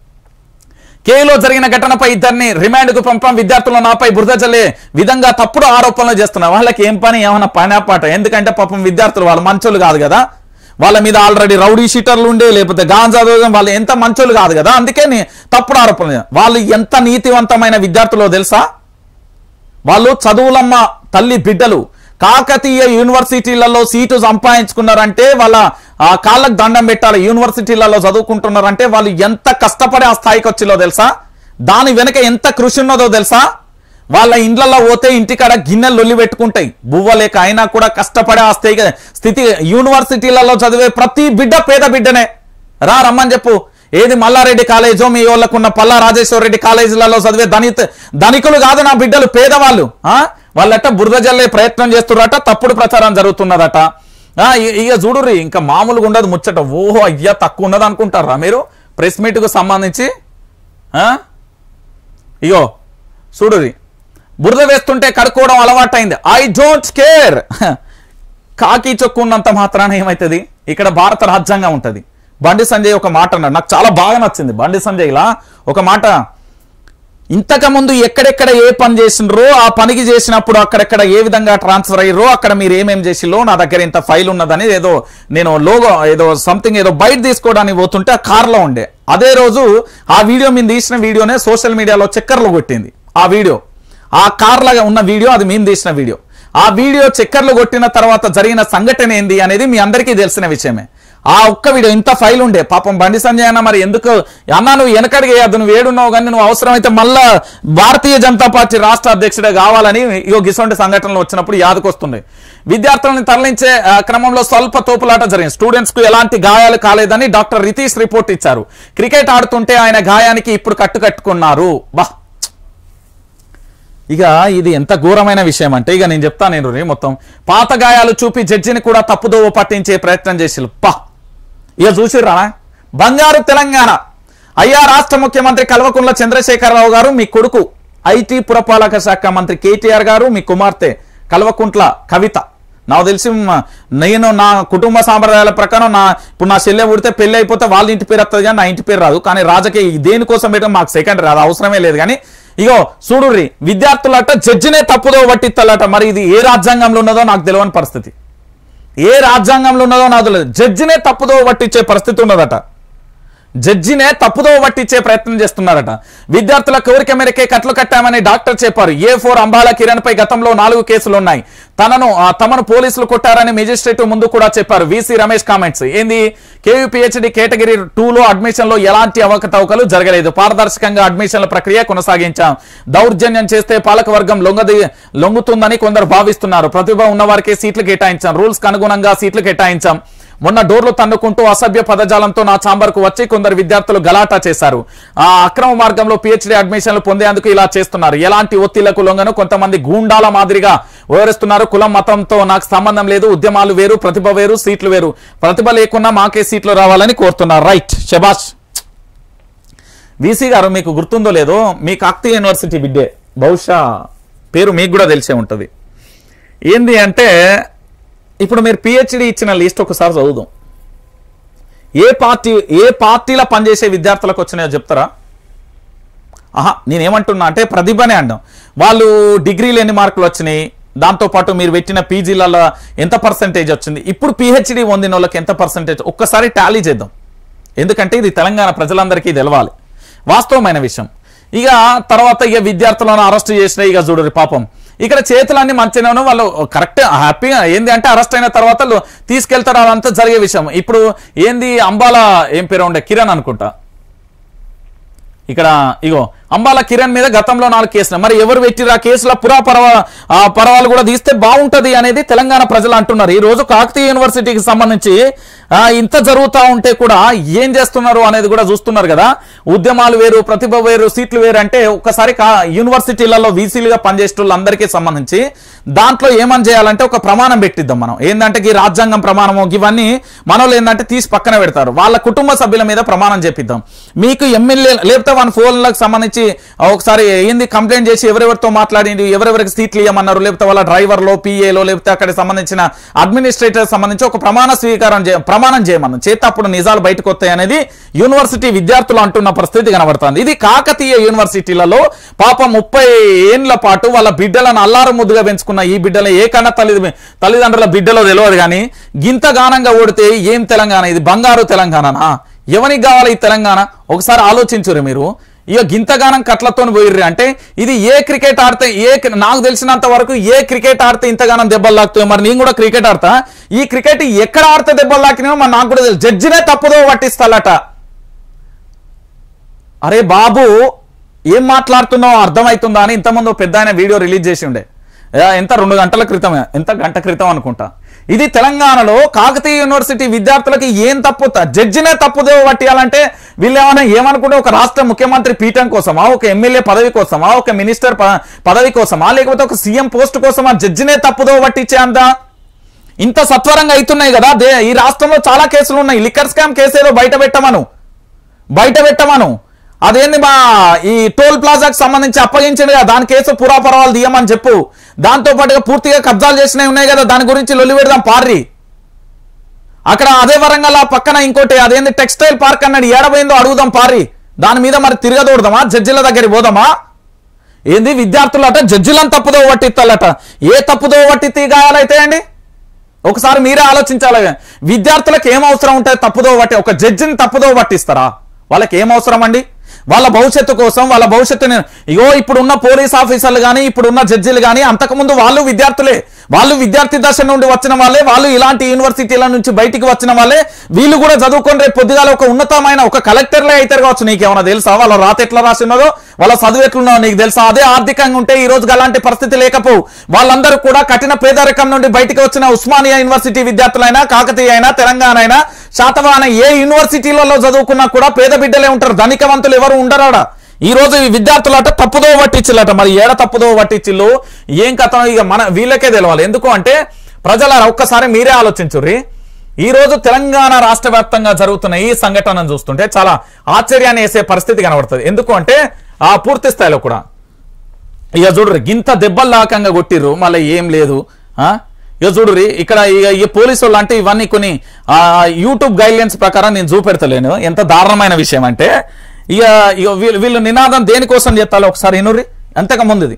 కేలో జరిగిన ఘటనపై ఇద్దరిని రిమాండ్కు పంపం, విద్యార్థులు నాపై బురద చల్లే విధంగా తప్పుడు ఆరోపణలు చేస్తున్నారు. వాళ్ళకి ఏం పని, ఏమన్నా పని పాట? ఎందుకంటే పాపం విద్యార్థులు వాళ్ళు మంచోళ్ళు కాదు కదా, వాళ్ళ మీద ఆల్రెడీ రౌడీ షీటర్లు ఉండే, లేకపోతే గాంజా వాళ్ళు ఎంత మంచోళ్ళు కాదు కదా, అందుకే తప్పుడు ఆరోపణ. వాళ్ళు ఎంత నీతివంతమైన విద్యార్థులో తెలుసా? వాళ్ళు చదువులమ్మ తల్లి బిడ్డలు. కాకతీయ యూనివర్సిటీలలో సీటు సంపాదించుకున్నారంటే వాళ్ళ కాళ్ళకు దండం పెట్టాలి. యూనివర్సిటీలలో చదువుకుంటున్నారంటే వాళ్ళు ఎంత కష్టపడి ఆ స్థాయికి వచ్చిలో తెలుసా? దాని వెనక ఎంత కృషి ఉన్నదో తెలుసా? వాళ్ళ ఇండ్లలో పోతే ఇంటికాడ గిన్నెలు లొల్లి పెట్టుకుంటాయి, బువ్వలేక అయినా కూడా కష్టపడే ఆ స్థాయి స్థితి. యూనివర్సిటీలలో చదివే ప్రతి బిడ్డ పేద బిడ్డనే. రా రమ్మని చెప్పు. ఏది మల్లారెడ్డి కాలేజో మీ వాళ్ళకున్న పల్లా రాజేశ్వర రెడ్డి కాలేజీలలో చదివే ధనిత ధనికులు కాదు నా బిడ్డలు, పేదవాళ్ళు. ఆ వాళ్ళట బురద జల్లే ప్రయత్నం చేస్తున్నారట, తప్పుడు ప్రచారం జరుగుతున్నదట. ఇక చూడుర్రి, ఇంకా మామూలుగా ఉండదు ముచ్చట. ఓహో అయ్యా తక్కువ ఉన్నది అనుకుంటారా మీరు ప్రెస్ మీట్కు సంబంధించి? ఇగో చూడుర్రి, బురద వేస్తుంటే కడుక్కోవడం అలవాటైంది. I don't care. కాకి చొక్కున్నంత మాత్రాన ఏమవుతుంది? ఇక్కడ భారత రాజ్యాంగం ఉంటుంది. బండి సంజయ్ ఒక మాట అన్నాడు, నాకు చాలా బాగా నచ్చింది. బండి సంజయ్లా ఒక మాట, ఇంతకుముందు ఎక్కడెక్కడ ఏ పని చేసినరో ఆ పనికి చేసినప్పుడు అక్కడెక్కడ ఏ విధంగా ట్రాన్స్ఫర్ అయ్యారో అక్కడ మీరు ఏమేం చేసిరో నా దగ్గర ఇంత ఫైల్ ఉన్నదని ఏదో నేను లోగో ఏదో సంథింగ్ ఏదో బయట తీసుకోవడానికి పోతుంటే ఆ కార్లో ఉండే. అదే రోజు ఆ వీడియో మేము తీసిన వీడియోనే సోషల్ మీడియాలో చక్కర్లు కొట్టింది. ఆ వీడియో ఆ కార్లాగా ఉన్న వీడియో, అది మేము తీసిన వీడియో. ఆ వీడియో చక్కర్లు కొట్టిన తర్వాత జరిగిన సంఘటన ఏంది అనేది మీ అందరికీ తెలిసిన విషయమే. ఆ ఒక్క వీడియో ఇంత ఫైల్ ఉండే. పాపం బండి సంజయ్ అన్న మరి ఎందుకు అన్నా నువ్వు వెనకడిగేయద్దు, నువ్వు ఏడున్నావు కానీ నువ్వు అవసరమైతే మళ్ళా భారతీయ జనతా పార్టీ రాష్ట్ర అధ్యక్షుడే కావాలని ఇగో గిసొంటి సంఘటనలు వచ్చినప్పుడు యాదకొస్తుంది. విద్యార్థులను తరలించే క్రమంలో స్వల్ప తోపులాట జరిగింది. స్టూడెంట్స్ కు ఎలాంటి గాయాలు కాలేదని డాక్టర్ రితీష్ రిపోర్ట్ ఇచ్చారు. క్రికెట్ ఆడుతుంటే ఆయన గాయానికి ఇప్పుడు కట్టు కట్టుకున్నారు. బా, ఇక ఇది ఎంత ఘోరమైన విషయం అంటే ఇక నేను చెప్తాను. నేను మొత్తం పాత గాయాలు చూపి జడ్జిని కూడా తప్పుదోవ పట్టించే ప్రయత్నం చేసి పా ఇక చూసిర్రా బంగారు తెలంగాణ. అయ్యా రాష్ట్ర ముఖ్యమంత్రి కల్వకుంట్ల చంద్రశేఖరరావు గారు, మీ కొడుకు ఐటీ పురపాలక శాఖ మంత్రి కేటీఆర్ గారు, మీ కుమార్తె కల్వకుంట్ల కవిత. నాకు తెలిసి నేను నా కుటుంబ సాంప్రదాయాల ప్రకారం నా ఇప్పుడు నా చెల్లె పుడితే పెళ్లి అయిపోతే వాళ్ళ ఇంటి పేరు వస్తుంది కానీ నా ఇంటి పేరు రాదు. కానీ రాజకీయ దేనికోసం పెట్టడం మాకు సెకండరీ, అది అవసరమే లేదు. కానీ ఇగో చూడుర్రి, విద్యార్థులట జడ్జినే తప్పుదో పట్టిస్తాలట. మరి ఇది ఏ రాజ్యాంగంలో ఉన్నదో నాకు తెలియని పరిస్థితి. ఏ రాజ్యాంగంలో ఉన్నదో నాకు తెలియదు. జడ్జినే తప్పుదో పట్టించే పరిస్థితి ఉన్నదట. జడ్జినే తప్పుదో పట్టించే ప్రయత్నం చేస్తున్నారట. విద్యార్థుల కోరిక మేరకే కట్లు కట్టామని డాక్టర్ చెప్పారు. ఏ ఫోర్ అంబాల కిరణ్ పై గతంలో నాలుగు కేసులు ఉన్నాయి. తనను తమను పోలీసులు కొట్టారని మెజిస్ట్రేట్ ముందు కూడా చెప్పారు. వీసీ రమేష్ కామెంట్స్ ఏంది? కేయూపీహెచ్డీ కేటగిరీ టూలో అడ్మిషన్ లో ఎలాంటి అవకతవకలు జరగలేదు. పారదర్శకంగా అడ్మిషన్ల ప్రక్రియ కొనసాగించాం. దౌర్జన్యం చేస్తే పాలకవర్గం లొంగది లొంగుతుందని కొందరు భావిస్తున్నారు. ప్రతిభ ఉన్న వారికే సీట్లు కేటాయించాం. రూల్స్ కు అనుగుణంగా సీట్లు కేటాయించాం. మొన్న డోర్లు తన్నుకుంటూ అసభ్య పదజాలంతో నా ఛాంబర్ కు వచ్చి కొందరు విద్యార్థులు గలాటా చేశారు. ఆ అక్రమ మార్గంలో పిహెచ్డీ అడ్మిషన్లు పొందేందుకు ఇలా చేస్తున్నారు. ఎలాంటి ఒత్తిళ్లకు లొంగను కొంతమంది గూండాల మాదిరిగా వివరిస్తున్నారు. కులం మతంతో నాకు సంబంధం లేదు. ఉద్యమాలు వేరు, ప్రతిభ వేరు, సీట్లు వేరు. ప్రతిభ లేకున్నా మాకే సీట్లు రావాలని కోరుతున్నారు. రైట్, శబాష్. వీసీ గారు మీకు గుర్తుందో లేదో, మీ కాకతీయ యూనివర్సిటీ బిడ్డే, బహుశా పేరు మీకు కూడా తెలిసే ఉంటుంది. ఏంది అంటే ఇప్పుడు మీరు పిహెచ్డీ ఇచ్చిన లిస్ట్ ఒకసారి చదువుదాం. ఏ పార్టీ ఏ పార్టీలో పనిచేసే విద్యార్థులకు వచ్చినాయో చెప్తారా? ఆహా, నేనేమంటున్నా అంటే ప్రతిభనే అంటాం. వాళ్ళు డిగ్రీలు ఎన్ని మార్కులు వచ్చినాయి, దాంతోపాటు మీరు పెట్టిన పీజీలలో ఎంత పర్సెంటేజ్ వచ్చింది, ఇప్పుడు పిహెచ్డీ పొందిన వాళ్ళకి ఎంత పర్సెంటేజ్, ఒక్కసారి టాలీ చేద్దాం. ఎందుకంటే ఇది తెలంగాణ ప్రజలందరికీ తెలవాలి, వాస్తవమైన విషయం. ఇక తర్వాత ఇక విద్యార్థులను అరెస్ట్ చేసిన ఇక చూడరు పాపం ఇక్కడ చేతులన్నీ మంచిగానే వాళ్ళు కరెక్ట్ హ్యాపీగా ఏంది అంటే అరెస్ట్ అయిన తర్వాత తీసుకెళ్తారు, అదంతా జరిగే విషయం. ఇప్పుడు ఏంది అంబాల ఏం పేరు ఉండే కిరణ్ అనుకుంటా, ఇక్కడ ఇగో అంబాల కిరణ్ మీద గతంలో నాలుగు కేసులు, మరి ఎవరు పెట్టిరు ఆ కేసుల పురా పర్వ పర్వాలు కూడా తీస్తే బాగుంటది అనేది తెలంగాణ ప్రజలు అంటున్నారు. ఈ రోజు కాకతీయ యూనివర్సిటీకి సంబంధించి ఇంత జరుగుతూ ఉంటే కూడా ఏం చేస్తున్నారు అనేది కూడా చూస్తున్నారు కదా. ఉద్యమాలు వేరు, ప్రతిభ వేరు, సీట్లు వేరు అంటే ఒక్కసారి యూనివర్సిటీలలో వీసీలుగా పనిచేసే వాళ్ళందరికీ సంబంధించి దాంట్లో ఏమని చేయాలంటే ఒక ప్రమాణం పెట్టిద్దాం మనం. ఏంటంటే ఈ రాజ్యాంగం ప్రమాణము ఇవన్నీ మనోళ్ళు ఏంటంటే తీసి పక్కన పెడతారు, వాళ్ళ కుటుంబ సభ్యుల మీద ప్రమాణం చేపిద్దాం. మీకు ఎమ్మెల్యే లేకపోతే వన్ ఫోన్లకు సంబంధించి ఒకసారి ఏంది కంప్లైంట్ చేసి ఎవరెవరితో మాట్లాడింది, ఎవరెవరికి సీట్లు ఇవ్వమన్నారు, లేకపోతే వాళ్ళ డ్రైవర్లో పిఏలో లేకపోతే అక్కడికి సంబంధించిన అడ్మినిస్ట్రేటర్ సంబంధించి ఒక ప్రమాణ స్వీకారం ప్రమాణం చేయమన్నాం చేస్తే అప్పుడు నిజాలు బయటకు వస్తాయి అనేది యూనివర్సిటీ విద్యార్థులు అంటున్న పరిస్థితి కనబడుతుంది. ఇది కాకతీయ యూనివర్సిటీలలో పాప ముప్పై ఏళ్ల పాటు వాళ్ళ బిడ్డలను అల్లారు ముద్దుగా పెంచుకున్న ఈ బిడ్డలు ఏ కన్నా తల్లి తల్లిదండ్రుల బిడ్డలో తెలియదు కానీ గింత గానంగా ఓడితే ఏం తెలంగాణ ఇది? బంగారు తెలంగాణనా? ఎవరికి కావాలి ఈ తెలంగాణ? ఒకసారి ఆలోచించురు మీరు. ఇక గింతగానం కట్లతో పోయిర్రి అంటే ఇది ఏ క్రికెట్ ఆడితే ఏ నాకు తెలిసినంత వరకు ఏ క్రికెట్ ఆడితే ఇంతగానం దెబ్బలు లాగుతాయో మరి నేను కూడా క్రికెట్ ఆడతా. ఈ క్రికెట్ ఎక్కడ ఆడితే దెబ్బలు లాకినాయో మరి నాకు కూడా తెలుసు. జడ్జినే తప్పుదో పట్టిస్తాలట. అరే బాబు ఏం మాట్లాడుతున్నావు అర్థమవుతుందా అని ఇంతకుముందు పెద్ద ఆయన వీడియో రిలీజ్ చేసి ఉండే. ఎంత రెండు గంటల క్రితమే, ఎంత గంట క్రితం అనుకుంటా. ఇది తెలంగాణలో కాకతీయ యూనివర్సిటీ విద్యార్థులకి ఏం తప్పు, జడ్జినే తప్పుదో పట్టియాలంటే వీళ్ళు ఏమైనా ఏమనుకుంటే ఒక రాష్ట్ర ముఖ్యమంత్రి పీఠం కోసమా, ఒక ఎమ్మెల్యే పదవి కోసమా, ఒక మినిస్టర్ పదవి కోసమా, లేకపోతే ఒక సీఎం పోస్ట్ కోసమా జడ్జినే తప్పుదో పట్టించే అంత ఇంత సత్వరంగా అవుతున్నాయి కదా. ఈ రాష్ట్రంలో చాలా కేసులు ఉన్నాయి. లిక్కర్ స్కామ్ కేసు ఏదో బయట పెట్టమను బయట పెట్టమను అదేంది మా ఈ టోల్ ప్లాజాకి సంబంధించి అప్పగించింది కదా దాని కేసు పురాపరవాలు తీయమని చెప్పు. దాంతో పాటుగా పూర్తిగా కబ్జాలు చేసినవి ఉన్నాయి కదా దాని గురించి లొల్లి పెడదాం పార్రి. అక్కడ అదే వరంగల్ పక్కన ఇంకోటి అదేంది టెక్స్టైల్ పార్క్ అన్నాడు ఏడబోయిందో అడుగుదాం పార్రి. దాని మీద మరి తిరగదోడదామా? జడ్జిల దగ్గరికి పోదామా? ఏంది విద్యార్థులట జడ్జిలను తప్పుదో పట్టిస్తాలట. ఏ తప్పుదో పట్టి గాయాలైతే అండి ఒకసారి మీరే ఆలోచించాలి. విద్యార్థులకు ఏం అవసరం ఉంటుంది తప్పుదో పట్టి? ఒక జడ్జిని తప్పుదో పట్టిస్తారా? వాళ్ళకి ఏం అవసరం అండి? వాళ్ళ భవిష్యత్తు కోసం వాళ్ళ భవిష్యత్తుని ఇగో ఇప్పుడున్న పోలీస్ ఆఫీసర్లు కానీ ఇప్పుడున్న జడ్జిలు కానీ అంతకుముందు వాళ్ళు విద్యార్థులే. వాళ్ళు విద్యార్థి దశ నుండి వచ్చిన వాళ్ళే. వాళ్ళు ఇలాంటి యూనివర్సిటీల నుంచి బయటికి వచ్చిన వాళ్ళే. వీళ్ళు కూడా చదువుకొని రేపు పొద్దుగాల ఒక ఉన్నతమైన ఒక కలెక్టర్లే అవుతారు కావచ్చు. నీకేమైనా తెలుసా వాళ్ళ రాత ఎట్లా రాసిన్నదో, వాళ్ళ చదువు ఎట్లున్నారో నీకు తెలుసా? అదే ఆర్థికంగా ఉంటే ఈ రోజు అలాంటి పరిస్థితి లేకపోవు. వాళ్ళందరూ కూడా కఠిన పేదరికం నుండి బయటికి వచ్చిన ఉస్మానియా యూనివర్సిటీ విద్యార్థులైనా, కాకతీయ అయినా, తెలంగాణ అయినా, శాతవాహన ఏ యూనివర్సిటీలలో చదువుకున్నా కూడా పేద బిడ్డలే ఉంటారు. ధనికవంతులు ఎవరు ఉండరాడా? ఈ రోజు ఈ విద్యార్థులట తప్పుదో పట్టించిల్లట. మరి ఏడ తప్పుదో పట్టించిల్లు ఏం కథ ఇక మన వీళ్ళకే తెలవాలి. ఎందుకు అంటే ప్రజల ఒక్కసారి మీరే ఆలోచించుర్రి. ఈ రోజు తెలంగాణ రాష్ట్ర వ్యాప్తంగా జరుగుతున్న ఈ సంఘటనను చూస్తుంటే చాలా ఆశ్చర్యాన్ని వేసే పరిస్థితి కనబడుతుంది. ఎందుకు అంటే ఆ పూర్తి స్థాయిలో కూడా ఇక చూడరు గింత దెబ్బల్లాకంగా కొట్టిర్రు మళ్ళీ ఏం లేదు. ఇక చూడరి ఇక్కడ ఈ పోలీసు వాళ్ళు అంటే ఇవన్నీ కొన్ని యూట్యూబ్ గైడ్ లైన్స్ ప్రకారం నేను చూపెడతలేను. ఎంత దారుణమైన విషయం అంటే ఇక ఇక వీళ్ళు వీళ్ళు నినాదం దేనికోసం చెప్తాలో ఒకసారి వినుర్రి. అంతకు ముందుది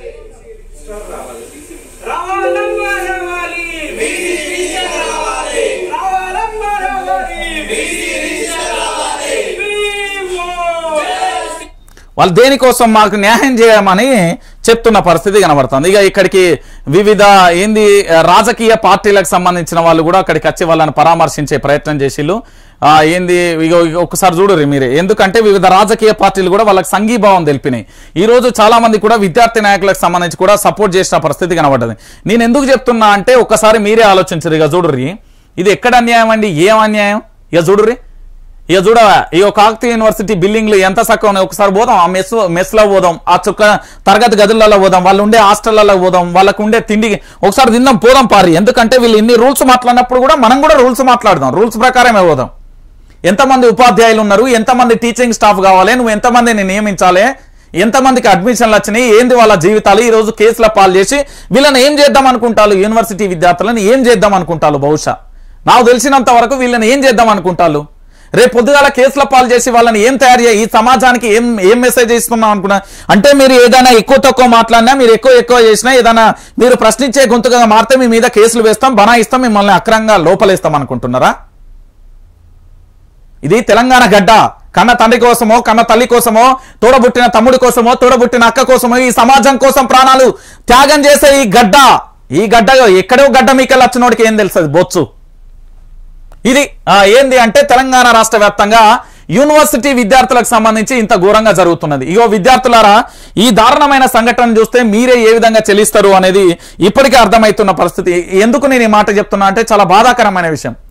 వాళ్ళు దేనికోసం మాకు న్యాయం చేయమని చెప్తున్న పరిస్థితి కనబడుతుంది. ఇక ఇక్కడికి వివిధ ఏంది రాజకీయ పార్టీలకు సంబంధించిన వాళ్ళు కూడా అక్కడికి వచ్చి వాళ్ళని పరామర్శించే ప్రయత్నం చేసిళ్ళు. ఏంది ఇక ఒకసారి చూడరు మీరే. ఎందుకంటే వివిధ రాజకీయ పార్టీలు కూడా వాళ్ళకి సంఘీభావం తెలిపినాయి. ఈ రోజు చాలా మంది కూడా విద్యార్థి నాయకులకు సంబంధించి కూడా సపోర్ట్ చేసిన పరిస్థితి కనబడ్డది. నేను ఎందుకు చెప్తున్నా అంటే ఒక్కసారి మీరే ఆలోచించరు. ఇక చూడరి ఇది ఎక్కడ అన్యాయం అండి? ఏం అన్యాయం? ఇక చూడరి ఇక చూడ ఇక కాకతీయ యూనివర్సిటీ బిల్డింగ్లు ఎంత చక్కగా ఉన్నాయి. ఒకసారి పోదాం ఆ మెస్ మెస్లో పోదాం, ఆ చుక్క తరగతి గదులలో పోదాం, వాళ్ళు ఉండే హాస్టళ్లలో పోదాం, వాళ్ళకు ఉండే తిండి ఒకసారి తిందాం పోదాం పారి. ఎందుకంటే వీళ్ళు ఇన్ని రూల్స్ మాట్లాడినప్పుడు కూడా మనం కూడా రూల్స్ మాట్లాడదాం. రూల్స్ ప్రకారమే పోదాం. ఎంతమంది ఉపాధ్యాయులు ఉన్నారు, ఎంతమంది టీచింగ్ స్టాఫ్ కావాలి, నువ్వు ఎంతమందిని నియమించాలి, ఎంతమందికి అడ్మిషన్లు వచ్చినాయి, ఏంది వాళ్ళ జీవితాలు, ఈ రోజు కేసుల పాలు చేసి వీళ్ళని ఏం చేద్దాం అనుకుంటారు? యూనివర్సిటీ విద్యార్థులను ఏం చేద్దాం అనుకుంటారు? బహుశా నాకు తెలిసినంత వరకు వీళ్ళని ఏం చేద్దాం అనుకుంటారు? రేపు పొద్దుగాల కేసుల పాలు చేసి వాళ్ళని ఏం తయారు చేయ ఈ సమాజానికి ఏం ఏం మెసేజ్ ఇస్తున్నాం అనుకున్నా అంటే మీరు ఏదైనా ఎక్కువ తక్కువ మాట్లాడినా, మీరు ఎక్కువ ఎక్కువ చేసినా, ఏదైనా మీరు ప్రశ్నించే గొంతుగా మారితే మీ మీద కేసులు వేస్తాం, బనాయిస్తాం, మిమ్మల్ని అక్రంగా లోపలేస్తాం అనుకుంటున్నారా? ఇది తెలంగాణ గడ్డ. కన్న తండ్రి కోసమో, కన్న తల్లి కోసమో, తోడబుట్టిన తమ్ముడి కోసమో, తోడబుట్టిన అక్క కోసమో, ఈ సమాజం కోసం ప్రాణాలు త్యాగం చేసే ఈ గడ్డ, ఈ గడ్డ ఎక్కడో గడ్డ మీకు వచ్చినోడికి ఏం తెలుస్తుంది? బొచ్చు. ఇది ఏంది అంటే తెలంగాణ రాష్ట్ర వ్యాప్తంగా యూనివర్సిటీ విద్యార్థులకు సంబంధించి ఇంత ఘోరంగా జరుగుతున్నది. ఇగో విద్యార్థులారా, ఈ దారుణమైన సంఘటన చూస్తే మీరే ఏ విధంగా చెల్లిస్తారు అనేది ఇప్పటికే అర్థమవుతున్న పరిస్థితి. ఎందుకు నేను ఈ మాట చెప్తున్నా అంటే చాలా బాధాకరమైన విషయం.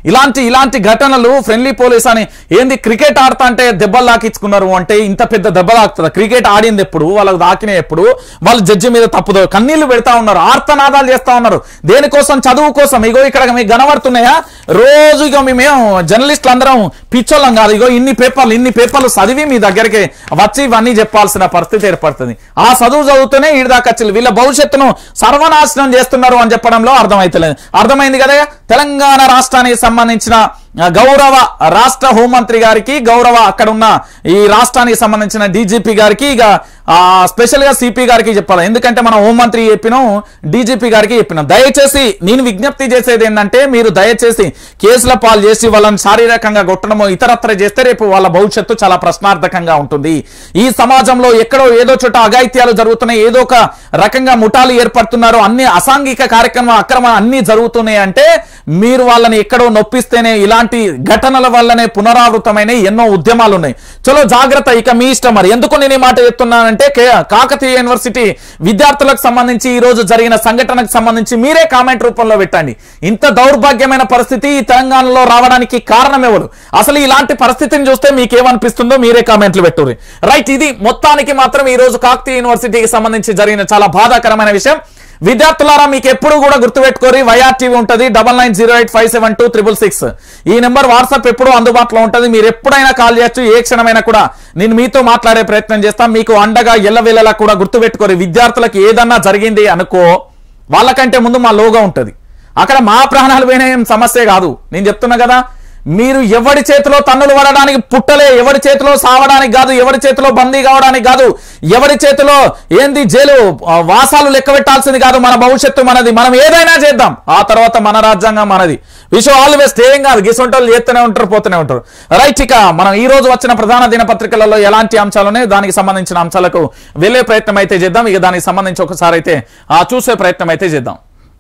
ఇలాంటి ఇలాంటి ఘటనలు ఫ్రెండ్లీ పోలీస్ అని ఏంది క్రికెట్ ఆడుతా అంటే దెబ్బలు దాకించుకున్నారు అంటే ఇంత పెద్ద దెబ్బ దాకుతుంది. క్రికెట్ ఆడింది ఎప్పుడు, వాళ్ళకి దాకిన ఎప్పుడు, వాళ్ళు జడ్జి మీద తప్పుదో కన్నీళ్లు పెడతా ఉన్నారు, ఆర్తనాదాలు చేస్తా ఉన్నారు. దేనికోసం? చదువు కోసం. ఇగో ఇక్కడ మీకు కనబడుతున్నాయా రోజు, ఇగో మేము జర్నలిస్టులు అందరం పిచ్చోళ్ళం కాదు, ఇగో ఇన్ని పేపర్లు ఇన్ని పేపర్లు చదివి మీ దగ్గరికి వచ్చి ఇవన్నీ చెప్పాల్సిన పరిస్థితి ఏర్పడుతుంది. ఆ చదువు చదువుతూనే ఈడి దాకా వచ్చి వీళ్ళ భవిష్యత్తును సర్వనాశనం చేస్తున్నారు అని చెప్పడంలో అర్థమైతలేదు. అర్థమైంది కదా. తెలంగాణ రాష్ట్రానికి సంబంధించిన గౌరవ రాష్ట్ర హోంమంత్రి గారికి, గౌరవ అక్కడ ఉన్న ఈ రాష్ట్రానికి సంబంధించిన డీజీపీ గారికి, ఇక స్పెషల్ గా సిపి గారికి చెప్పాలి. ఎందుకంటే మనం హోంమంత్రి చెప్పినాం, డీజీపీ గారికి చెప్పినాం. దయచేసి నేను విజ్ఞప్తి చేసేది ఏంటంటే మీరు దయచేసి కేసుల పాలు చేసి వాళ్ళని శారీరకంగా కొట్టడమో ఇతరత్ర చేస్తే రేపు వాళ్ళ భవిష్యత్తు చాలా ప్రశ్నార్థకంగా ఉంటుంది. ఈ సమాజంలో ఎక్కడో ఏదో చోట అఘాయిత్యాలు జరుగుతున్నాయి, ఏదో ఒక రకంగా ముఠాలు ఏర్పడుతున్నారు, అన్ని అసాంఘిక కార్యక్రమం అక్రమ అన్ని జరుగుతున్నాయి అంటే మీరు వాళ్ళని ఎక్కడో నొప్పిస్తేనే ఇలాంటి ఘటనల వల్లనే పునరావృతమైన ఎన్నో ఉద్యమాలు ఉన్నాయి. చలో జాగ్రత్త, ఇక మీ ఇష్టం. మరి ఎందుకు నేను ఈ మాట చెప్తున్నానంటే కాకతీయ యూనివర్సిటీ విద్యార్థులకు సంబంధించి ఈ రోజు జరిగిన సంఘటనకు సంబంధించి మీరే కామెంట్ రూపంలో పెట్టండి. ఇంత దౌర్భాగ్యమైన పరిస్థితి తెలంగాణలో రావడానికి కారణం ఎవరు? అసలు ఇలాంటి పరిస్థితిని చూస్తే మీకేమనిపిస్తుందో మీరే కామెంట్లు పెట్టుర్రి. రైట్, ఇది మొత్తానికి మాత్రం ఈ రోజు కాకతీయ యూనివర్సిటీకి సంబంధించి జరిగిన చాలా బాధాకరమైన విషయం. విద్యార్థులారా మీకు ఎప్పుడు కూడా గుర్తుపెట్టుకోరి, వైఆర్ టీవీ ఉంటుంది double nine zero eight five seven two triple six. ఈ నెంబర్ వాట్సాప్ ఎప్పుడు అందుబాటులో ఉంటుంది. మీరు ఎప్పుడైనా కాల్ చేయొచ్చు, ఏ క్షణమైనా కూడా నేను మీతో మాట్లాడే ప్రయత్నం చేస్తాను. మీకు అండగా ఎల్లవేళలా కూడా గుర్తుపెట్టుకోరి. విద్యార్థులకు ఏదన్నా జరిగింది అనుకో, వాళ్ళకంటే ముందు మా లోగో ఉంటుంది. అక్కడ మా ప్రాణాలు పోయిన ఏం సమస్య కాదు. నేను చెప్తున్నా కదా, మీరు ఎవరి చేతిలో తన్నులు పడడానికి పుట్టలే, ఎవరి చేతిలో సావడానికి కాదు, ఎవరి చేతిలో బందీ కావడానికి కాదు, ఎవరి చేతిలో ఏంది జైలు వాసాలు లెక్క పెట్టాల్సింది కాదు. మన భవిష్యత్తు మనది, మనం ఏదైనా చేద్దాం, ఆ తర్వాత మన రాజ్యాంగం మనది. విషయం ఆల్ వేస్ట్ ఏం కాదు, గిసొంటోళ్ళు చేస్తూనే ఉంటారు, పోతూనే ఉంటారు. రైట్, ఇక మనం ఈ రోజు వచ్చిన ప్రధాన దినపత్రికలలో ఎలాంటి అంశాలు ఉన్నాయి దానికి సంబంధించిన అంశాలకు వెళ్లే ప్రయత్నం అయితే చేద్దాం. ఇక దానికి సంబంధించి ఒకసారి అయితే ఆ చూసే ప్రయత్నం అయితే చేద్దాం.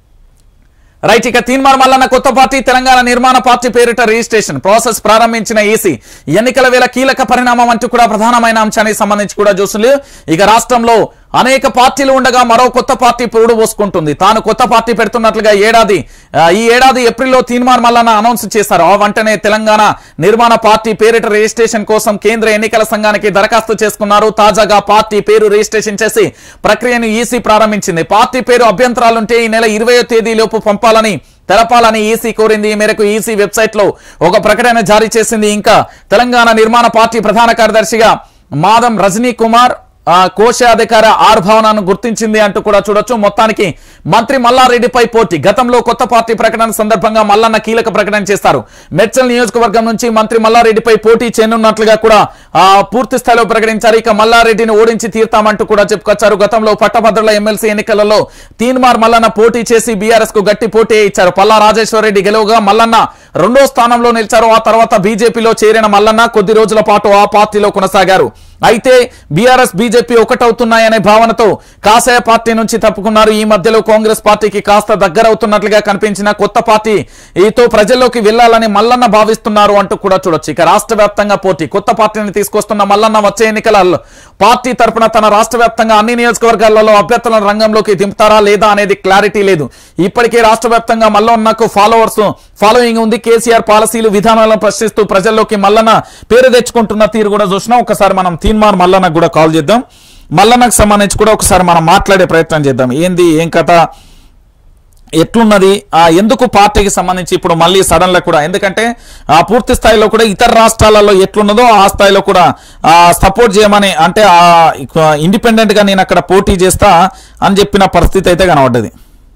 రైట్, ఇక తీన్మార్ మల్లన్న కొత్త పార్టీ తెలంగాణ నిర్మాణ పార్టీ పేరిట రిజిస్ట్రేషన్ ప్రాసెస్ ప్రారంభించిన ఈసీ. ఎన్నికల వేళ కీలక పరిణామం అంటూ కూడా ప్రధానమైన అంశానికి సంబంధించి కూడా చూస్తుంది. ఇక రాష్ట్రంలో అనేక పార్టీలు ఉండగా మరో కొత్త పార్టీ పురుడు పోసుకుంటుంది. తాను కొత్త పార్టీ పెడుతున్నట్లుగా ఏడాది ఈ ఏడాది ఏప్రిల్లో తీన్మార్ మల్లన్న అనౌన్స్ చేశారు. ఆ వెంటనే తెలంగాణ నిర్మాణ పార్టీ పేరిట రిజిస్ట్రేషన్ కోసం కేంద్ర ఎన్నికల సంఘానికి దరఖాస్తు చేసుకున్నారు. తాజాగా పార్టీ పేరు రిజిస్ట్రేషన్ చేసి ప్రక్రియను ఈసీ ప్రారంభించింది. పార్టీ పేరు అభ్యంతరాలుంటే ఈ నెల ఇరవయో తేదీలోపు పంపాలని తెలపాలని ఈసీ కోరింది. ఈ మేరకు ఈసీ వెబ్సైట్ లో ఒక ప్రకటన జారీ చేసింది. ఇంకా తెలంగాణ నిర్మాణ పార్టీ ప్రధాన కార్యదర్శిగా మాదం రజనీ కుమార్ కోశాధికార ఆర్భావనను గుర్తించింది అంటూ కూడా చూడొచ్చు. మొత్తానికి మంత్రి మల్లారెడ్డిపై పోటీ. గతంలో కొత్త పార్టీ ప్రకటన సందర్భంగా మల్లన్న కీలక ప్రకటన చేస్తారు. మెడ్చల్ నియోజకవర్గం నుంచి మంత్రి మల్లారెడ్డిపై పోటీ చేయనున్నట్లుగా కూడా పూర్తి స్థాయిలో ప్రకటించారు. ఇక మల్లారెడ్డిని ఓడించి తీర్తామంటూ కూడా చెప్పుకొచ్చారు. గతంలో పట్టభద్రుల ఎమ్మెల్సీ ఎన్నికలలో తీన్మార్ మల్లన్న పోటీ చేసి బీఆర్ఎస్ కు గట్టి పోటీ ఇచ్చారు. పల్లా రాజేశ్వరరెడ్డి గెలువగా మల్లన్న రెండో స్థానంలో నిలిచారు. ఆ తర్వాత బీజేపీలో చేరిన మల్లన్న కొద్ది రోజుల పాటు ఆ పార్టీలో కొనసాగారు. అయితే బీఆర్ఎస్ బీజేపీ ఒకటవుతున్నాయనే భావనతో కాషాయ పార్టీ నుంచి తప్పుకున్నారు. ఈ మధ్యలో కాంగ్రెస్ పార్టీకి కాస్త దగ్గరవుతున్నట్లుగా కనిపించిన కొత్త పార్టీ ఈతో ప్రజల్లోకి వెళ్లాలని మల్లన్న భావిస్తున్నారు అంటూ కూడా చూడొచ్చు. ఇక రాష్ట్ర వ్యాప్తంగా పోటీ కొత్త పార్టీని తీసుకొస్తున్న మల్లన్న వచ్చే ఎన్నికలలో పార్టీ తరఫున తన రాష్ట్ర వ్యాప్తంగా అన్ని నియోజకవర్గాలలో అభ్యర్థులను రంగంలోకి దింపుతారా లేదా అనేది క్లారిటీ లేదు. ఇప్పటికే రాష్ట్ర వ్యాప్తంగా మల్లన్నకు ఫాలోవర్స్ ఫాలోయింగ్ ఉంది. కేసీఆర్ పాలసీలు విధానాలను ప్రశ్నిస్తూ ప్రజల్లోకి మల్లన్న పేరు తెచ్చుకుంటున్న తీరు కూడా చూసినా. ఒకసారి మనం తీన్మార్ మల్లన్నకు కూడా కాల్ చేద్దాం. మల్లన్నకు సంబంధించి కూడా ఒకసారి మనం మాట్లాడే ప్రయత్నం చేద్దాం. ఏంది ఏం కథ ఎట్లున్నది, ఆ ఎందుకు పార్టీకి సంబంధించి ఇప్పుడు మళ్ళీ సడన్ గా కూడా, ఎందుకంటే ఆ పూర్తి స్థాయిలో కూడా ఇతర రాష్ట్రాలలో ఎట్లున్నదో ఆ స్థాయిలో కూడా సపోర్ట్ చేయమని, అంటే ఆ ఇండిపెండెంట్ గా నేను అక్కడ పోటీ చేస్తా అని చెప్పిన పరిస్థితి అయితే కనబడ్డది.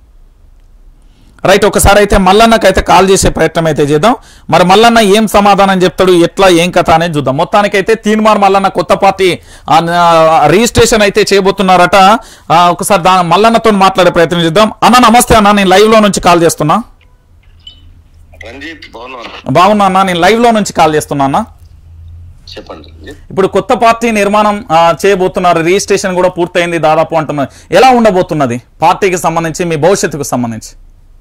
రైట్, ఒకసారి అయితే మల్లన్నకు అయితే కాల్ చేసే ప్రయత్నం అయితే చేద్దాం. మరి మల్లన్న ఏం సమాధానం చెప్తాడు, ఎట్లా ఏం కథ అనేది చూద్దాం. మొత్తానికైతే తీన్మార్ మల్లన్న కొత్త పార్టీ రిజిస్ట్రేషన్ అయితే చేయబోతున్నారట. ఒకసారి దా మల్లన్నతో మాట్లాడే ప్రయత్నం చేద్దాం. అన్న నమస్తే అన్న, నేను లైవ్ లో నుంచి కాల్ చేస్తున్నా. బాగున్నా అన్న, నేను లైవ్ లో నుంచి కాల్ చేస్తున్నా అన్న. చెప్పండి. ఇప్పుడు కొత్త పార్టీ నిర్మాణం చేయబోతున్నారు, రిజిస్ట్రేషన్ కూడా పూర్తయింది దాదాపు అంటున్నారు. ఎలా ఉండబోతున్నది పార్టీకి సంబంధించి, మీ భవిష్యత్తుకు సంబంధించి?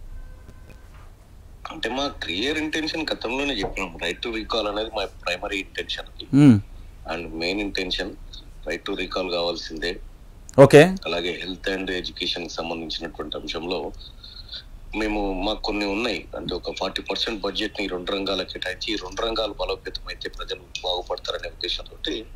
అంటే మా క్లియర్ ఇంటెన్షన్ గతంలోనే చెప్పినాం, రైట్ టు రీకాల్ అనేది మా primary intention and main intention. Right to recall కావాల్సిందే. ఓకే, అలాగే హెల్త్ అండ్ ఎడ్యుకేషన్ కి సంబంధించినటువంటి అంశంలో మేము మాకు కొన్ని ఉన్నాయి అంటే ఒక ఫార్టీ పర్సెంట్ బడ్జెట్ ని రెండు రంగాలకు కేటాయించి రెండు రంగాలు బలోపేతం అయితే ప్రజలు బాగుపడతారనే ఉద్దేశంతో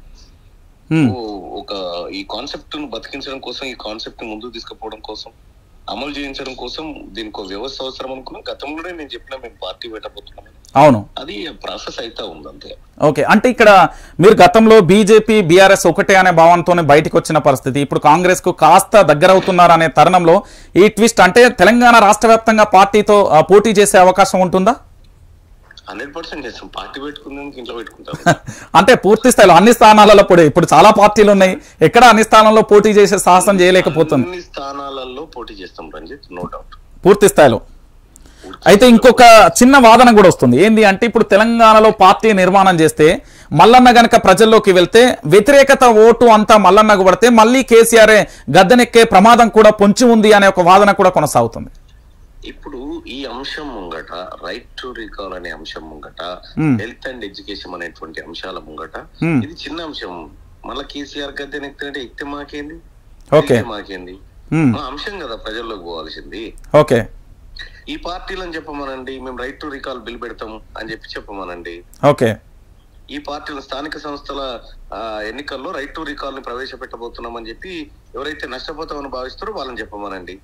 ఒక ఈ కాన్సెప్ట్ ను బతికించడం కోసం ఈ కాన్సెప్ట్ ని ముందుకు తీసుకుపోవడం కోసం అమలు చేయించడం కోసం దీనికి ఒక వ్యవస్థ అవసరం అనుకున్నాం. గతంలోనే నేను చెప్పిన మేము పార్టీ పెట్టబోతున్నాం, అవును అది ప్రాసెస్ అయితే ఉంది అంతే. ఓకే, అంటే ఇక్కడ మీరు గతంలో బీజేపీ బీఆర్ఎస్ ఒకటే అనే భావంతోనే బయటకు వచ్చిన పరిస్థితి, ఇప్పుడు కాంగ్రెస్ కు కాస్త దగ్గర అవుతున్నారు అనే తరుణంలో ఈ ట్విస్ట్ అంటే తెలంగాణ రాష్ట్ర వ్యాప్తంగా పార్టీతో పోటీ చేసే అవకాశం ఉంటుందా? హండ్రెడ్ పర్సెంట్ చేస్తాం. పార్టీ పెట్టుకున్నాక ఇంట్లో పెట్టుకుంటాం. అంటే పూర్తి స్థాయిలో అన్ని స్థానాలలో కూడా ఇప్పుడు చాలా పార్టీలు ఉన్నాయి, ఎక్కడ అన్ని స్థానాల్లో పోటీ చేసే సాహసం చేయలేకపోతుంది. అన్ని స్థానాలలో పోటీ చేస్తాం రంజిత్, నో డౌట్, పూర్తి స్థాయిలో. అయితే ఇంకొక చిన్న వాదన కూడా వస్తుంది, ఏంది అంటే ఇప్పుడు తెలంగాణలో పార్టీ నిర్మాణం చేస్తే మల్లన్న గనక ప్రజల్లోకి వెళ్తే వ్యతిరేకత ఓటు అంతా మల్లన్నకు పడితే మళ్ళీ కేసీఆర్ గద్దెనెక్కే ప్రమాదం కూడా పొంచి ఉంది అనే ఒక వాదన కూడా కొనసాగుతుంది. ఇప్పుడు ఈ అంశం ముంగట రైట్ టు రీకాల్ అనే అంశం ముంగట హెల్త్ అండ్ ఎడ్యుకేషన్ అనేటువంటి అంశాల ముంగట ఇది చిన్న అంశం. మళ్ళీ కేసీఆర్ గద్దెనెక్కితే ఎక్కితే మాకేంది, మాకేంది అంశం కదా ప్రజల్లోకి పోవాల్సింది. ఓకే, ఈ పార్టీలను చెప్పమనండి, మేము రైట్ టు రీకాల్ బిల్ పెడతాం అని చెప్పి చెప్పమనండి. ఓకే, ఈ పార్టీల స్థానిక సంస్థల ఎన్నికల్లో రైట్ టు రీకాల్ ని ప్రవేశపెట్టబోతున్నాం అని చెప్పి ఎవరైతే నష్టపోతామని భావిస్తారో వాళ్ళని చెప్పమనండి.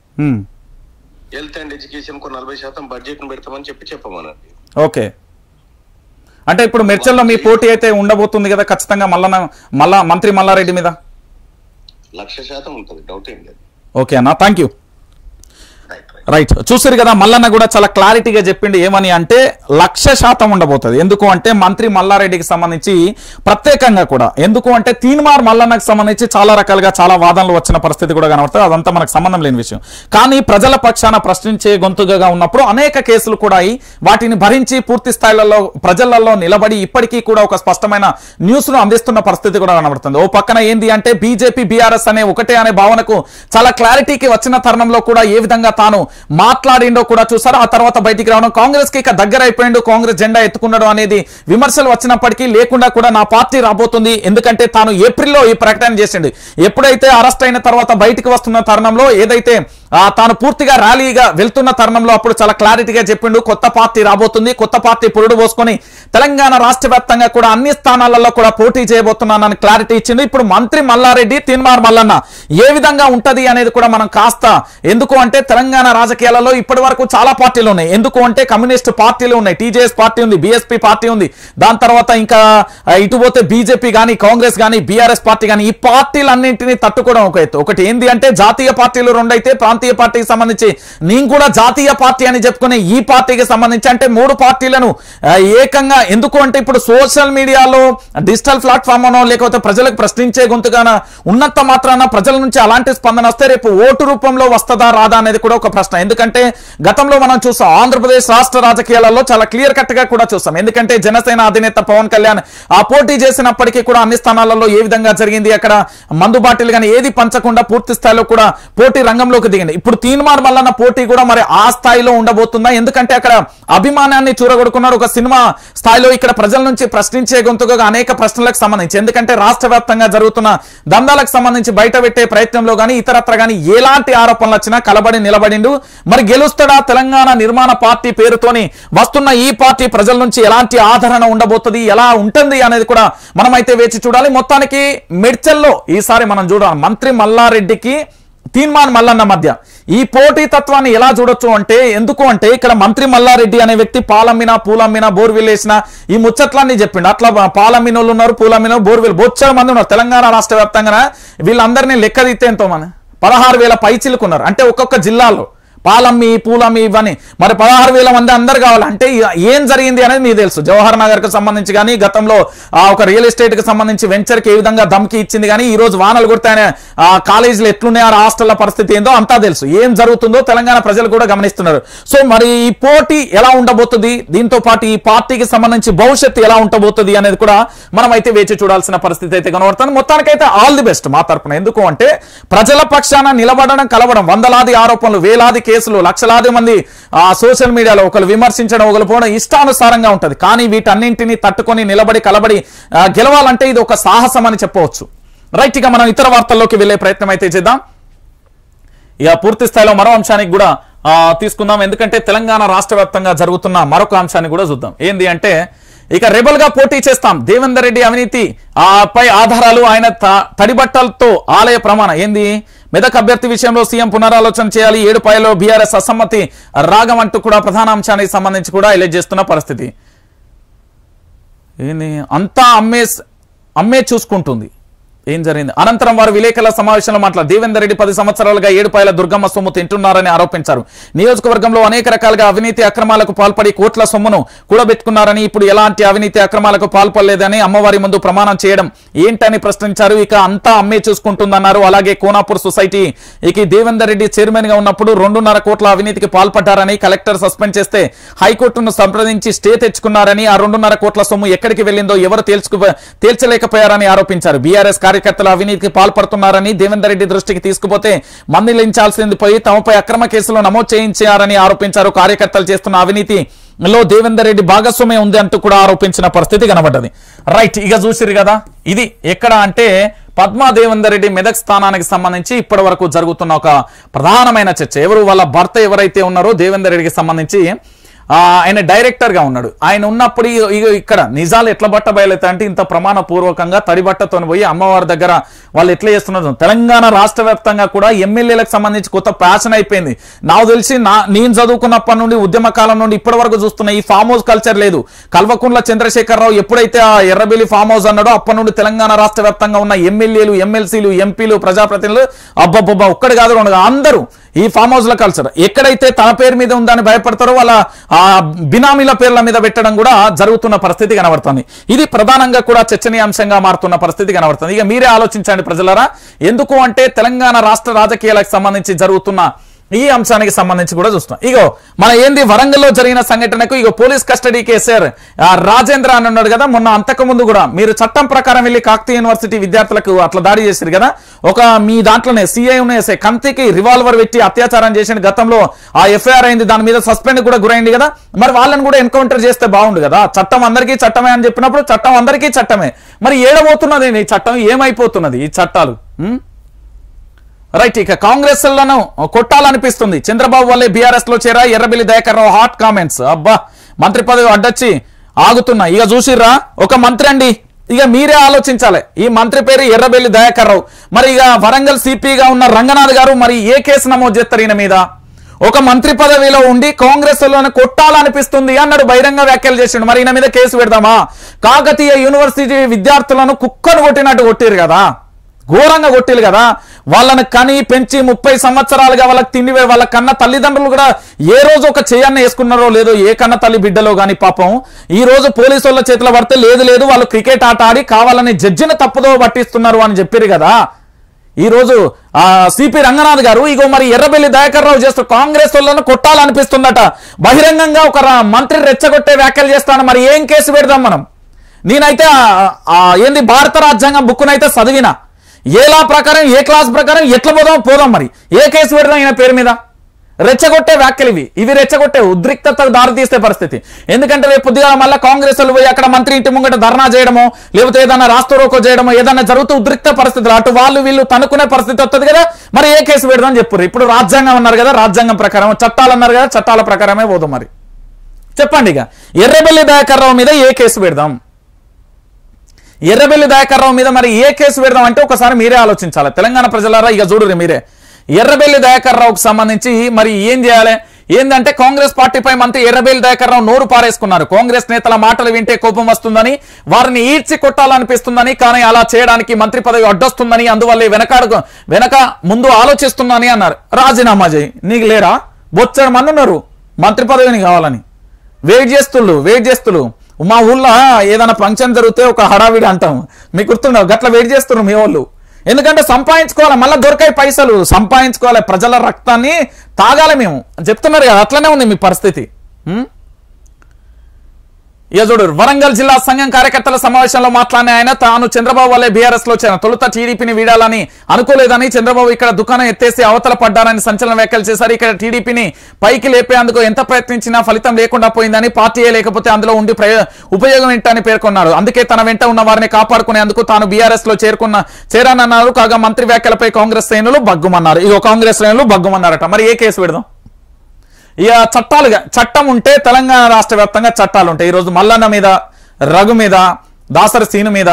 హెల్త్ అండ్ ఎడ్యుకేషన్ కు నలభై శాతం బడ్జెట్ ను పెడతామని చెప్పి చెప్పమనండి. ఓకే, అంటే ఇప్పుడు మెర్చల్లో మీ పోటీ అయితే ఉండబోతుంది కదా ఖచ్చితంగా మల్లన్న మల్లా మంత్రి మల్లారెడ్డి మీద? లక్ష శాతం ఉంటుంది, డౌట్ ఏం లేదు. ఓకే అన్న, థ్యాంక్ యూ. రైట్, చూసారు కదా మల్లన్న కూడా చాలా క్లారిటీగా చెప్పిండు ఏమని అంటే లక్ష శాతం ఉండబోతుంది. ఎందుకు అంటే మంత్రి మల్లారెడ్డికి సంబంధించి ప్రత్యేకంగా కూడా, ఎందుకు అంటే తీన్మార్ మల్లన్నకు సంబంధించి చాలా రకాలుగా చాలా వాదనలు వచ్చిన పరిస్థితి కూడా కనబడుతుంది, అదంతా మనకు సంబంధం లేని విషయం. కానీ ప్రజల పక్షాన ప్రశ్నించే గొంతుగా ఉన్నప్పుడు అనేక కేసులు కూడా అయి వాటిని భరించి పూర్తి స్థాయిలలో ప్రజలలో నిలబడి ఇప్పటికీ కూడా ఒక స్పష్టమైన న్యూస్ ను అందిస్తున్న పరిస్థితి కూడా కనబడుతుంది. ఓ పక్కన ఏంది అంటే బీజేపీ బీఆర్ఎస్ అనే ఒకటే అనే భావనకు చాలా క్లారిటీకి వచ్చిన తరుణంలో కూడా ఏ విధంగా తాను మాట్లాడిండో కూడా చూసారు. ఆ తర్వాత బయటికి రావడం, కాంగ్రెస్ కి ఇక దగ్గర అయిపోయిండు, కాంగ్రెస్ జెండా ఎత్తుకున్నాడు అనేది విమర్శలు వచ్చినప్పటికీ లేకుండా కూడా నా పార్టీ రాబోతుంది, ఎందుకంటే తాను ఏప్రిల్లో ఈ ప్రకటన చేసిండు. ఎప్పుడైతే అరెస్ట్ అయిన తర్వాత బయటికి వస్తున్న తరుణంలో ఏదైతే తాను పూర్తిగా ర్యాలీగా వెళ్తున్న తరుణంలో అప్పుడు చాలా క్లారిటీగా చెప్పిండు, కొత్త పార్టీ రాబోతుంది, కొత్త పార్టీ పురుడు పోసుకొని తెలంగాణ రాష్ట్ర వ్యాప్తంగా కూడా అన్ని స్థానాలలో కూడా పోటీ చేయబోతున్నానని క్లారిటీ ఇచ్చిండు. ఇప్పుడు మంత్రి మల్లారెడ్డి తీన్మార్ మల్లన్న ఏ విధంగా ఉంటది అనేది కూడా మనం కాస్త, ఎందుకు అంటే తెలంగాణ రాజకీయాలలో ఇప్పటి వరకు చాలా పార్టీలు ఉన్నాయి. ఎందుకు అంటే కమ్యూనిస్ట్ పార్టీలు ఉన్నాయి, టీజేఎస్ పార్టీ ఉంది, బీఎస్పీ పార్టీ ఉంది, దాని తర్వాత ఇంకా ఇటు పోతే బీజేపీ కానీ కాంగ్రెస్ కానీ బీఆర్ఎస్ పార్టీ కానీ ఈ పార్టీలన్నింటినీ తట్టుకోవడం ఒక ఎత్తు. ఒకటి ఏంది అంటే జాతీయ పార్టీలు రెండైతే ప్రాంతీయ పార్టీకి సంబంధించి నేను కూడా జాతీయ పార్టీ అని చెప్పుకునే ఈ పార్టీకి సంబంధించి అంటే మూడు పార్టీలను ఏకంగా, ఎందుకు అంటే ఇప్పుడు సోషల్ మీడియాలో డిజిటల్ ప్లాట్ఫామ్ అనో లేకపోతే ప్రజలకు ప్రశ్నించే గొంతుగాన ఉన్నంత మాత్రాన ప్రజల నుంచి అలాంటి స్పందన వస్తే రేపు ఓటు రూపంలో వస్తుందా రాదా అనేది కూడా ఒక ప్రశ్న. ఎందుకంటే గతంలో మనం చూసాం ఆంధ్రప్రదేశ్ రాష్ట్ర రాజకీయాలలో చాలా క్లియర్ కట్ గా కూడా చూసాం. ఎందుకంటే జనసేన అధినేత పవన్ కళ్యాణ్ ఆ పోటీ చేసినప్పటికీ కూడా అన్ని స్థానాలలో ఏ విధంగా జరిగింది, అక్కడ మందు బాటిల్ కానీ ఏది పంచకుండా పూర్తి స్థాయిలో కూడా పోటీ రంగంలోకి దిగింది. ఇప్పుడు తీన్మార్ మల్లన్న పోటీ కూడా మరి ఆ స్థాయిలో ఉండబోతుందా? ఎందుకంటే అక్కడ అభిమానాన్ని చూరగొడుకున్నాడు ఒక సినిమా స్థాయిలో, ఇక్కడ ప్రజల నుంచి ప్రశ్నించే గొంతుగా అనేక ప్రశ్నలకు సంబంధించి, ఎందుకంటే రాష్ట్ర వ్యాప్తంగా జరుగుతున్న దందాలకు సంబంధించి బయట పెట్టే ప్రయత్నంలో కానీ ఇతరత్ర కానీ ఎలాంటి ఆరోపణలు వచ్చినా కలబడి నిలబడిండు. మరి గెలుస్తాడా? తెలంగాణ నిర్మాణ పార్టీ పేరుతోని వస్తున్న ఈ పార్టీ ప్రజల నుంచి ఎలాంటి ఆదరణ ఉండబోతుంది, ఎలా ఉంటుంది అనేది కూడా మనమైతే వేచి చూడాలి. మొత్తానికి మెడ్చల్లో ఈసారి మనం చూడాలి మంత్రి మల్లారెడ్డికి తీన్మార్ మల్లన్న మధ్య ఈ పోటీ తత్వాన్ని ఎలా చూడొచ్చు అంటే, ఎందుకు అంటే ఇక్కడ మంత్రి మల్లారెడ్డి అనే వ్యక్తి పాలమ్మినా పూలమ్మినా బోర్వెల్ వేసిన ఈ ముచ్చట్లన్నీ చెప్పిండు. అట్లా పాలమ్మిన వాళ్ళు ఉన్నారు, పూలమ్మిన బోర్వెల్ బొచ్చల మంది ఉన్నారు తెలంగాణ రాష్ట్ర వ్యాప్తంగా. వీళ్ళందరినీ లెక్క తీస్తే ఎంతో మంది పదహారు వేల పైచిలుకున్నారు. అంటే ఒక్కొక్క జిల్లాలో పాలమ్మి పూలమ్మి ఇవన్నీ మరి పదహారు వేల మంది అందరు కావాలంటే ఏం జరిగింది అనేది మీకు తెలుసు. జవహర్ నగర్ కు సంబంధించి కానీ గతంలో ఆ ఒక రియల్ ఎస్టేట్ కి సంబంధించి వెంచర్ కి ఏ విధంగా ధమ్కి ఇచ్చింది కానీ ఈ రోజు వానలు కొడతాయనే ఆ కాలేజీలు ఎట్లున్నాయో ఆ హాస్టల్ల పరిస్థితి ఏందో అంతా తెలుసు. ఏం జరుగుతుందో తెలంగాణ ప్రజలు కూడా గమనిస్తున్నారు. సో మరి ఈ పోటీ ఎలా ఉండబోతుంది, దీంతో పాటు ఈ పార్టీకి సంబంధించి భవిష్యత్తు ఎలా ఉండబోతుంది అనేది కూడా మనం అయితే వేచి చూడాల్సిన పరిస్థితి అయితే కనబడుతుంది. మొత్తానికైతే ఆల్ ది బెస్ట్ మా తరపున. ఎందుకు అంటే ప్రజల పక్షాన నిలబడడం, కలవడం, వందలాది ఆరోపణలు, వేలాది కేసులు, లక్షలాది మంది ఆ సోషల్ మీడియాలో ఒకరు విమర్శించడం, ఒకరు పోవడం ఇష్టానుసారంగా ఉంటది. కానీ వీటన్నింటినీ తట్టుకొని నిలబడి కలబడి గెలవాలంటే ఇది ఒక సాహసం అని చెప్పవచ్చు. రైట్, ఇక మనం ఇతర వార్తల్లోకి వెళ్లే ప్రయత్నం అయితే చేద్దాం. ఇక పూర్తి స్థాయిలో మరో అంశానికి కూడా తీసుకుందాం, ఎందుకంటే తెలంగాణ రాష్ట్ర వ్యాప్తంగా జరుగుతున్న మరొక అంశాన్ని కూడా చూద్దాం. ఏంది అంటే ఇక రెబల్ గా పోటీ చేస్తాం, దేవేందర్ రెడ్డి అవినీతి పై ఆధారాలు, ఆయన తడిబట్టలతో ఆలయ ప్రమాణ. ఏంది మెదక్ అభ్యర్థి విషయంలో సీఎం పునరాలోచన చేయాలి, ఏడు పాయలో బీఆర్ఎస్ అసమ్మతి రాగం అంటూ కూడా ప్రధాన అంశానికి సంబంధించి కూడా హైలైట్ చేస్తున్న పరిస్థితి. ఏంది అంతా అమ్మే అమ్మే చూసుకుంటుంది. ఏం జరిగింది అనంతరం వారు విలేకరుల సమావేశంలో మాట్లాడు దేవేందర్ రెడ్డి పది సంవత్సరాలుగా ఏడుపాయల దుర్గమ్మ సొమ్ము తింటున్నారని ఆరోపించారు. నియోజకవర్గంలో అనేక రకాలుగా అవినీతి అక్రమాలకు పాల్పడి కోట్ల సొమ్మును కూడబెట్టుకున్నారని, ఇప్పుడు ఎలాంటి అవినీతి అక్రమాలకు పాల్పడలేదని అమ్మవారి ముందు ప్రమాణం చేయడం ఏంటని ప్రశ్నించారు. ఇక అంతా అమ్మే చూసుకుంటుందన్నారు. అలాగే కోనాపూర్ సొసైటీ ఇక దేవేందర్ రెడ్డి చైర్మన్ గా ఉన్నప్పుడు రెండున్నర కోట్ల అవినీతికి పాల్పడ్డారని, కలెక్టర్ సస్పెండ్ చేస్తే హైకోర్టును సంప్రదించి స్టే తెచ్చుకున్నారని, ఆ రెండున్నర కోట్ల సొమ్ము ఎక్కడికి వెళ్లిందో ఎవరు తేల్చుకు తేల్చలేకపోయారని ఆరోపించారు. బీఆర్ఎస్ కార్యకర్తలు అవినీతికి పాల్పడుతున్నారని దేవేందర్ రెడ్డి దృష్టికి తీసుకుపోతే మందలించాల్సింది పోయి తమపై అక్రమ కేసులు నమోదు చేయించారని ఆరోపించారు. కార్యకర్తలు చేస్తున్న అవినీతిలో దేవేందర్ రెడ్డి భాగస్వామ్యం ఉంది అంటూ కూడా ఆరోపించిన పరిస్థితి కనబడ్డది. రైట్, ఇక చూసిరు కదా, ఇది ఎక్కడ అంటే పద్మా దేవేందర్ రెడ్డి మెదక్ స్థానానికి సంబంధించి ఇప్పటి వరకు జరుగుతున్న ఒక ప్రధానమైన చర్చ. ఎవరు వాళ్ళ భర్త ఎవరైతే ఉన్నారో దేవేందర్ రెడ్డికి సంబంధించి ఆయన డైరెక్టర్ గా ఉన్నాడు. ఆయన ఉన్నప్పుడు ఇక్కడ నిజాలు ఎట్లా బట్ట బయలుతాయి అంటే ఇంత ప్రమాణ పూర్వకంగా తడిబట్టతో పోయి అమ్మవారి దగ్గర వాళ్ళు ఎట్లా చేస్తున్నారు. తెలంగాణ రాష్ట్ర వ్యాప్తంగా కూడా ఎమ్మెల్యేలకు సంబంధించి కొత్త ప్యాషన్ అయిపోయింది. నాకు తెలిసి నా నేను చదువుకున్నప్పటి నుండి ఉద్యమ కాలం నుండి ఇప్పటి వరకు చూస్తున్న ఈ ఫామ్ హౌస్ కల్చర్ లేదు. కల్వకుంట్ల చంద్రశేఖరరావు ఎప్పుడైతే ఆ ఎర్రబెల్లి ఫామ్ హౌస్ అన్నాడో అప్పటి నుండి తెలంగాణ రాష్ట్ర వ్యాప్తంగా ఉన్న ఎమ్మెల్యేలు, ఎమ్మెల్సీలు, ఎంపీలు, ప్రజాప్రతినిధులు అబ్బబ్బబ్బా ఒక్కడి కాదు రెండు అందరూ ఈ ఫామ్ హౌస్ ల కల్చర్ ఎక్కడైతే తన పేరు మీద ఉందని భయపడతారో వాళ్ళ ఆ బినామీల పేర్ల మీద పెట్టడం కూడా జరుగుతున్న పరిస్థితి కనబడుతుంది. ఇది ప్రధానంగా కూడా చర్చనీయాంశంగా మారుతున్న పరిస్థితి కనబడుతుంది. ఇక మీరే ఆలోచించండి ప్రజలారా, ఎందుకు అంటే తెలంగాణ రాష్ట్ర రాజకీయాలకు సంబంధించి జరుగుతున్న ఈ అంశానికి సంబంధించి కూడా చూస్తున్నాం. ఇగో మన ఏంది వరంగల్లో జరిగిన సంఘటనకు ఇగో పోలీస్ కస్టడీ కేసీఆర్ రాజేంద్ర అని ఉన్నాడు కదా, మొన్న అంతకు ముందు కూడా మీరు చట్టం ప్రకారం వెళ్ళి కాకతీయ యూనివర్సిటీ విద్యార్థులకు అట్లా దాడి చేశారు కదా, ఒక మీ దాంట్లోనే సిఐ ఎస్ఐ కంతికి రివాల్వర్ పెట్టి అత్యాచారం చేసిన గతంలో ఆ ఎఫ్ఐఆర్ అయింది, దాని మీద సస్పెండ్ కూడా గురైంది కదా, మరి వాళ్ళని కూడా ఎన్కౌంటర్ చేస్తే బాగుండు కదా. చట్టం అందరికీ చట్టమే అని చెప్పినప్పుడు చట్టం అందరికీ చట్టమే, మరి ఏడబోతున్నది ఈ చట్టం, ఏమైపోతున్నది ఈ చట్టాలు? రైట్, ఇక కాంగ్రెస్ లను కొట్టాలనిపిస్తుంది, చంద్రబాబు వల్లే బీఆర్ఎస్ లో చేరా, ఎర్రబెల్లి దయాకర్ రావు హాట్ కామెంట్స్. అబ్బా మంత్రి పదవి అడ్డొచ్చి ఆగుతున్నా. ఇక చూసిర్రా ఒక మంత్రి అండి, ఇక మీరే ఆలోచించాలి. ఈ మంత్రి పేరు ఎర్రబెల్లి దయాకర్ రావు. మరి ఇక వరంగల్ సిపిగా ఉన్న రంగనాథ్ గారు మరి ఏ కేసు నమోదు చేస్తారు ఈయన మీద? ఒక మంత్రి పదవిలో ఉండి కాంగ్రెస్ లోనే కొట్టాలనిపిస్తుంది అన్నాడు, బహిరంగ వ్యాఖ్యలు చేసిండు. మరి ఈయన మీద కేసు పెడదామా? కాకతీయ యూనివర్సిటీ విద్యార్థులను కుక్కను కొట్టినట్టు కొట్టిరు కదా, ఘోరంగా కొట్టిరు కదా. వాళ్ళని కని పెంచి ముప్పై సంవత్సరాలుగా వాళ్ళకి తిండి వాళ్ళ కన్న తల్లిదండ్రులు కూడా ఏ రోజు ఒక చేయన్న వేసుకున్నారో లేదో ఏ కన్న తల్లి బిడ్డలో గాని పాపం ఈ రోజు పోలీసు వాళ్ళ చేతిలో పడితే లేదు లేదు వాళ్ళు క్రికెట్ ఆట ఆడి కావాలని జడ్జిని తప్పుదో పట్టిస్తున్నారు అని చెప్పారు కదా. ఈ రోజు ఆ సిపి రంగనాథ్ గారు ఇగో మరి ఎర్రబెల్లి దయాకర్ రావు చేస్తూ కాంగ్రెస్ వాళ్ళను కొట్టాలనిపిస్తుందట, బహిరంగంగా ఒక మంత్రి రెచ్చగొట్టే వ్యాఖ్యలు చేస్తాను. మరి ఏం కేసు పెడదాం మనం? నేనైతే ఏంది భారత రాజ్యాంగం బుక్కునైతే చదివినా, ఏలా ప్రకారం ఏ క్లాస్ ప్రకారం ఎట్లా పోదాం పోదాం మరి ఏ కేసు పెడదాం ఈయన పేరు మీద? రెచ్చగొట్టే వ్యాఖ్యలు ఇవి ఇవి రెచ్చగొట్టే ఉద్రిక్తతకు దారితీస్తే పరిస్థితి. ఎందుకంటే రేపు పొద్దుగా మళ్ళీ కాంగ్రెస్ వాళ్ళు పోయి అక్కడ మంత్రి ఇంటి ముంగట ధర్నా చేయడమో లేకపోతే ఏదైనా రాస్తారోకో చేయడమో ఏదైనా జరుగుతూ ఉద్రిక్త పరిస్థితులు అటు వాళ్ళు వీళ్ళు తనుకునే పరిస్థితి వస్తుంది కదా. మరి ఏ కేసు పెడదాం చెప్పారు? ఇప్పుడు రాజ్యాంగం అన్నారు కదా, రాజ్యాంగం ప్రకారం చట్టాలు అన్నారు కదా, చట్టాల ప్రకారమే పోదాం. మరి చెప్పండి, ఇక ఎర్రబెల్లి దయాకర్ రావు మీద ఏ కేసు పెడదాం? ఎర్రబెల్లి దయాకర్ రావు మీద మరి ఏ కేసు పెడదాం అంటే ఒకసారి మీరే ఆలోచించాలి. తెలంగాణ ప్రజలారా ఇక చూడరు మీరే. ఎర్రబెల్లి దయాకర్ రావుకు సంబంధించి మరి ఏం చేయాలి? ఏంటంటే కాంగ్రెస్ పార్టీపై మంత్రి ఎర్రబెల్లి దయాకర్ రావు నోరు పారేసుకున్నారు. కాంగ్రెస్ నేతల మాటలు వింటే కోపం వస్తుందని, వారిని ఈడ్చి కొట్టాలనిపిస్తుందని, కానీ అలా చేయడానికి మంత్రి పదవి అడ్డొస్తుందని, అందువల్లే వెనకాడు వెనక ముందు ఆలోచిస్తుందని అన్నారు. రాజీనామా చేయి, నీకు లేరా? బొచ్చడు మంది ఉన్నారు మంత్రి పదవిని కావాలని వెయిట్ చేస్తుళ్ళు వెయిట్ చేస్తుళ్ళు మా ఊళ్ళో ఏదైనా ఫంక్షన్ జరిగితే ఒక హడావిడి అంటాం, మీకు గుర్తుండవు, గట్ల వెయిట్ చేస్తున్నారు మీ వాళ్ళు. ఎందుకంటే సంపాదించుకోవాలి, మళ్ళీ దొరకాయి పైసలు సంపాదించుకోవాలి, ప్రజల రక్తాన్ని తాగాలి మేము చెప్తున్నారు కదా. అట్లనే ఉంది మీ పరిస్థితి. ఇక చూడు, వరంగల్ జిల్లా సంఘం కార్యకర్తల సమావేశంలో మాట్లాడిన ఆయన తాను చంద్రబాబు వల్లే బీఆర్ఎస్ లో చేరిన, తొలుత టీడీపీని వీడాలని అనుకోలేదని, చంద్రబాబు ఇక్కడ దుకాణం ఎత్తేసి అవతల పడ్డారని సంచలన వ్యాఖ్యలు చేశారు. ఇక్కడ టీడీపీని పైకి లేపేందుకు ఎంత ప్రయత్నించినా ఫలితం లేకుండా పోయిందని, పార్టీయే లేకపోతే అందులో ఉండి ఉపయోగం ఏంటని పేర్కొన్నారు. అందుకే తన వెంట ఉన్న వారిని కాపాడుకునేందుకు తాను బీఆర్ఎస్ లో చేరుకున్న చేరానన్నారు. కాగా మంత్రి వ్యాఖ్యలపై కాంగ్రెస్ శ్రేణులు బగ్గుమన్నారు. ఇగో కాంగ్రెస్ శ్రేణులు బగ్గుమన్నారట. మరి ఏ కేసు పెడదాం? ఇక చట్టాలుగా చట్టం ఉంటే తెలంగాణ రాష్ట్ర వ్యాప్తంగా చట్టాలు ఉంటాయి. ఈరోజు మల్లన్న మీద, రఘు మీద, దాసరి సీను మీద,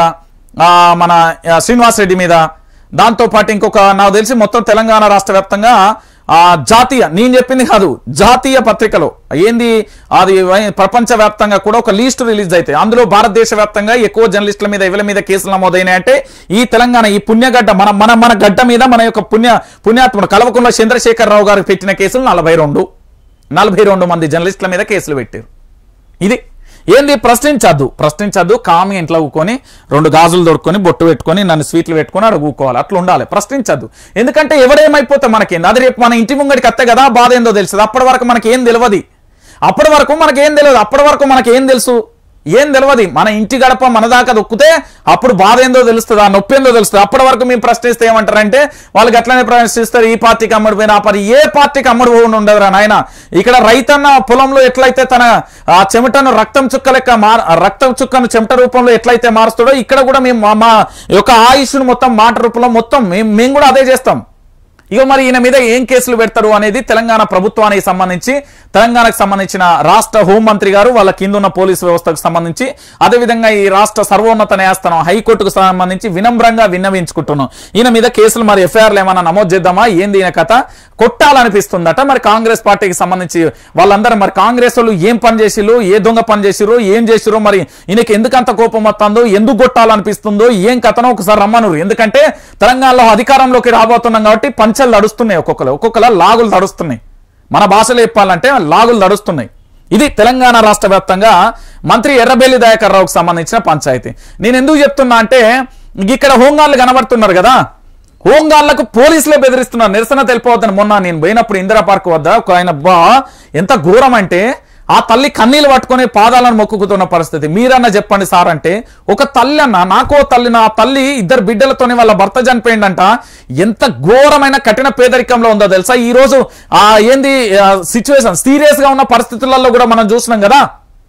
మన శ్రీనివాస్ రెడ్డి మీద, దాంతోపాటు ఇంకొక నాకు తెలిసి మొత్తం తెలంగాణ రాష్ట్ర వ్యాప్తంగా ఆ జాతీయ, నేను చెప్పింది కాదు, జాతీయ పత్రికలో ఏంది అది ప్రపంచ వ్యాప్తంగా కూడా ఒక లిస్ట్ రిలీజ్ అవుతాయి. అందులో భారతదేశ వ్యాప్తంగా ఎక్కువ జర్నలిస్టుల మీద ఎవరి మీద కేసులు నమోదైనాయంటే ఈ తెలంగాణ ఈ పుణ్యగడ్డ మన మన మన గడ్డ మీద మన యొక్క పుణ్య పుణ్యాత్ముడు కల్వకుంట్ల చంద్రశేఖరరావు గారికి పెట్టిన కేసులు నలభై రెండు నలభై రెండు మంది జర్నలిస్టుల మీద కేసులు పెట్టారు. ఇది ఏంది ప్రశ్నించద్దు ప్రశ్నించద్దు కామి ఇంట్లో కూకొని రెండు గాజులు దొరుకుని బొట్టు పెట్టుకొని నన్ను స్వీట్లు పెట్టుకొని అక్కడ కూకోవాలి, అట్లా ఉండాలి. ప్రశ్నించద్దు. ఎందుకంటే ఎవడేమైపోతే మనకేంది, అది రేపు మన ఇంటి ముంగడికి అత్తే కదా బాధ ఏందో తెలుస్తుంది. అప్పటి వరకు మనకి ఏం తెలియదు అప్పటి వరకు మనకేం తెలియదు అప్పటి వరకు మనకేం తెలుసు ఏం తెలియదు. మన ఇంటి గడప మన దాకా దొక్కితే అప్పుడు బాధ ఏందో తెలుస్తుంది, ఆ నొప్పి ఏందో తెలుస్తుంది. అప్పటి వరకు మేము ప్రశ్నిస్తే ఏమంటారంటే వాళ్ళకి అట్లనే ప్రశ్నిస్తారు, ఈ పార్టీకి అమ్మడి పోయినా ఆ పార్టీ ఏ పార్టీకి అమ్మడి పోకుండా ఉండదురా నాయన. ఇక్కడ రైతన్న పొలంలో ఎట్లయితే తన ఆ చెమటను రక్తం చుక్క లెక్క మార్ రక్తం చుక్కను చెమట రూపంలో ఎట్లయితే మారుస్తాడో ఇక్కడ కూడా మేము మా యొక్క ఆయుష్ను మొత్తం మాట రూపంలో మొత్తం మేము మేము కూడా అదే చేస్తాం. ఇక మరి ఈయన మీద ఏం కేసులు పెడతారు అనేది తెలంగాణ ప్రభుత్వానికి సంబంధించి, తెలంగాణకు సంబంధించిన రాష్ట్ర హోంమంత్రి గారు, వాళ్ళ కింద ఉన్న పోలీసు వ్యవస్థకు సంబంధించి, అదేవిధంగా ఈ రాష్ట్ర సర్వోన్నత న్యాయస్థానం హైకోర్టుకు సంబంధించి వినమ్రంగా విన్నవించుకుంటున్నాం. ఈయన మీద కేసులు మరి ఎఫ్ఐఆర్లు ఏమైనా నమోదు చేద్దామా, ఏంది ఈయన కథ, కొట్టాలనిపిస్తుందట. మరి కాంగ్రెస్ పార్టీకి సంబంధించి వాళ్ళందరూ మరి కాంగ్రెస్ వాళ్ళు ఏం పని చేసిరు, ఏ దొంగ పని చేసిరు, ఏం చేసిరో, మరి ఈయనకి ఎందుకంత కోపం వస్తుందో, ఎందుకు కొట్టాలనిపిస్తుందో, ఏం కథనో ఒకసారి రమ్మనురు. ఎందుకంటే తెలంగాణలో అధికారంలోకి రాబోతున్నాం కాబట్టి పంచలు తడుస్తున్నాయి, ఒక్కొక్కరు ఒక్కొక్కరు లాగులు తడుస్తున్నాయి. మన భాషలో చెప్పాలంటే లాగులు తడుస్తున్నాయి. ఇది తెలంగాణ రాష్ట్ర వ్యాప్తంగా మంత్రి ఎర్రబెల్లి దయాకర్ రావుకు సంబంధించిన పంచాయతీ. నేను ఎందుకు చెప్తున్నా అంటే ఇక్కడ హోంగార్లు కనబడుతున్నారు కదా, హోంగార్లకు పోలీసులే బెదిరిస్తున్నారు, నిరసన తెలిపవద్దని. మొన్న నేను పోయినప్పుడు ఇందిరా పార్క్ వద్ద ఒక ఆయన బా ఎంత ఘోరం అంటే ఆ తల్లి కన్నీళ్ళు పట్టుకొని పాదాలను మొక్కుకుతున్న పరిస్థితి. మీరన్నా చెప్పండి సార్ అంటే, ఒక తల్లి అన్న నాకో తల్లి, నా తల్లి ఇద్దరు బిడ్డలతోనే వాళ్ళ భర్త చనిపోయిందంట. ఎంత ఘోరమైన కఠిన పేదరికంలో ఉందో తెలుసా ఈ రోజు. ఆ ఏంది సిచ్యువేషన్ సీరియస్ గా ఉన్న పరిస్థితులలో కూడా మనం చూసినాం కదా.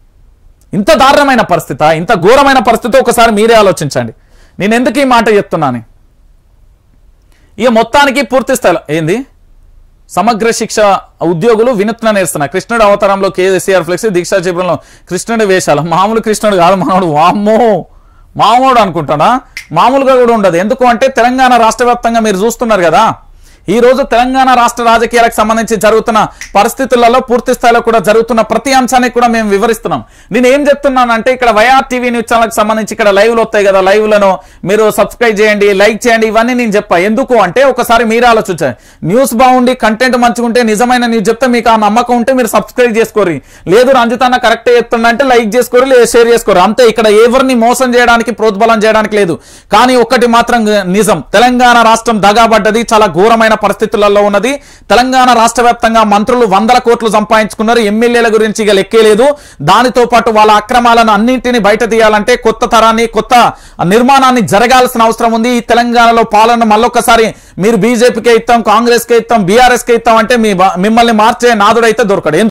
ఇంత దారుణమైన పరిస్థితి, ఇంత ఘోరమైన పరిస్థితి ఒకసారి మీరే ఆలోచించండి. నేను ఎందుకు ఈ మాట చెప్తున్నాను, ఇక మొత్తానికి పూర్తి స్థాయిలో ఏంది సమగ్ర శిక్ష ఉద్యోగులు వినూత్న నిరసన, కృష్ణుడు అవతారంలో కేసీఆర్ ఫ్లెక్స్, దీక్షా శిబిరంలో కృష్ణుడి వేషాలు. మామూలు కృష్ణుడు కాదు మనోడు, వామ్మో మామూడు అనుకుంటాడా, మామూలుగా కూడా ఉండదు. ఎందుకు అంటే తెలంగాణ రాష్ట్ర వ్యాప్తంగా మీరు చూస్తున్నారు కదా, ఈ రోజు తెలంగాణ రాష్ట్ర రాజకీయాలకు సంబంధించి జరుగుతున్న పరిస్థితులలో పూర్తి స్థాయిలో కూడా జరుగుతున్న ప్రతి అంశానికి కూడా మేము వివరిస్తున్నాం. నేను ఏం చెప్తున్నానంటే ఇక్కడ వైఆర్ టీవీ న్యూస్ ఛానల్కి సంబంధించి ఇక్కడ లైవ్లు వస్తాయి కదా, లైవ్లను మీరు సబ్స్క్రైబ్ చేయండి, లైక్ చేయండి, ఇవన్నీ నేను చెప్పా. ఎందుకు అంటే ఒకసారి మీరు ఆలోచించండి, న్యూస్ బాగుండి కంటెంట్ మంచిగా ఉంటే, నిజమైన న్యూస్ చెప్తే మీకు ఆ నమ్మకం ఉంటే మీరు సబ్స్క్రైబ్ చేసుకోరు. లేదు రంజితన్న కరెక్టే చెప్తున్నా అంటే లైక్ చేసుకోరు, లేదు షేర్ చేసుకోరు, అంతే. ఇక్కడ ఎవరిని మోసం చేయడానికి ప్రోద్బలం చేయడానికి లేదు. కానీ ఒక్కటి మాత్రం నిజం, తెలంగాణ రాష్ట్రం దగాబడ్డది, చాలా ఘోరమైన పరిస్థితులలో ఉన్నది. తెలంగాణ రాష్ట్ర వ్యాప్తంగా మంత్రులు వందల కోట్లు సంపాదించుకున్నారు, ఎమ్మెల్యేల గురించి ఇక లెక్కేలేదు. దానితో పాటు వాళ్ళ అక్రమాలను అన్నింటినీ బయట తీయాలంటే కొత్త తరాన్ని, కొత్త నిర్మాణాన్ని జరగాల్సిన అవసరం ఉంది. ఈ తెలంగాణలో పాలన మళ్ళొక్కసారి మీరు బీజేపీకే ఇస్తాం, కాంగ్రెస్ కే ఇస్తాం, బీఆర్ఎస్ కే ఇస్తాం అంటే మీ మిమ్మల్ని మార్చే నాదుడైతే దొరకడు.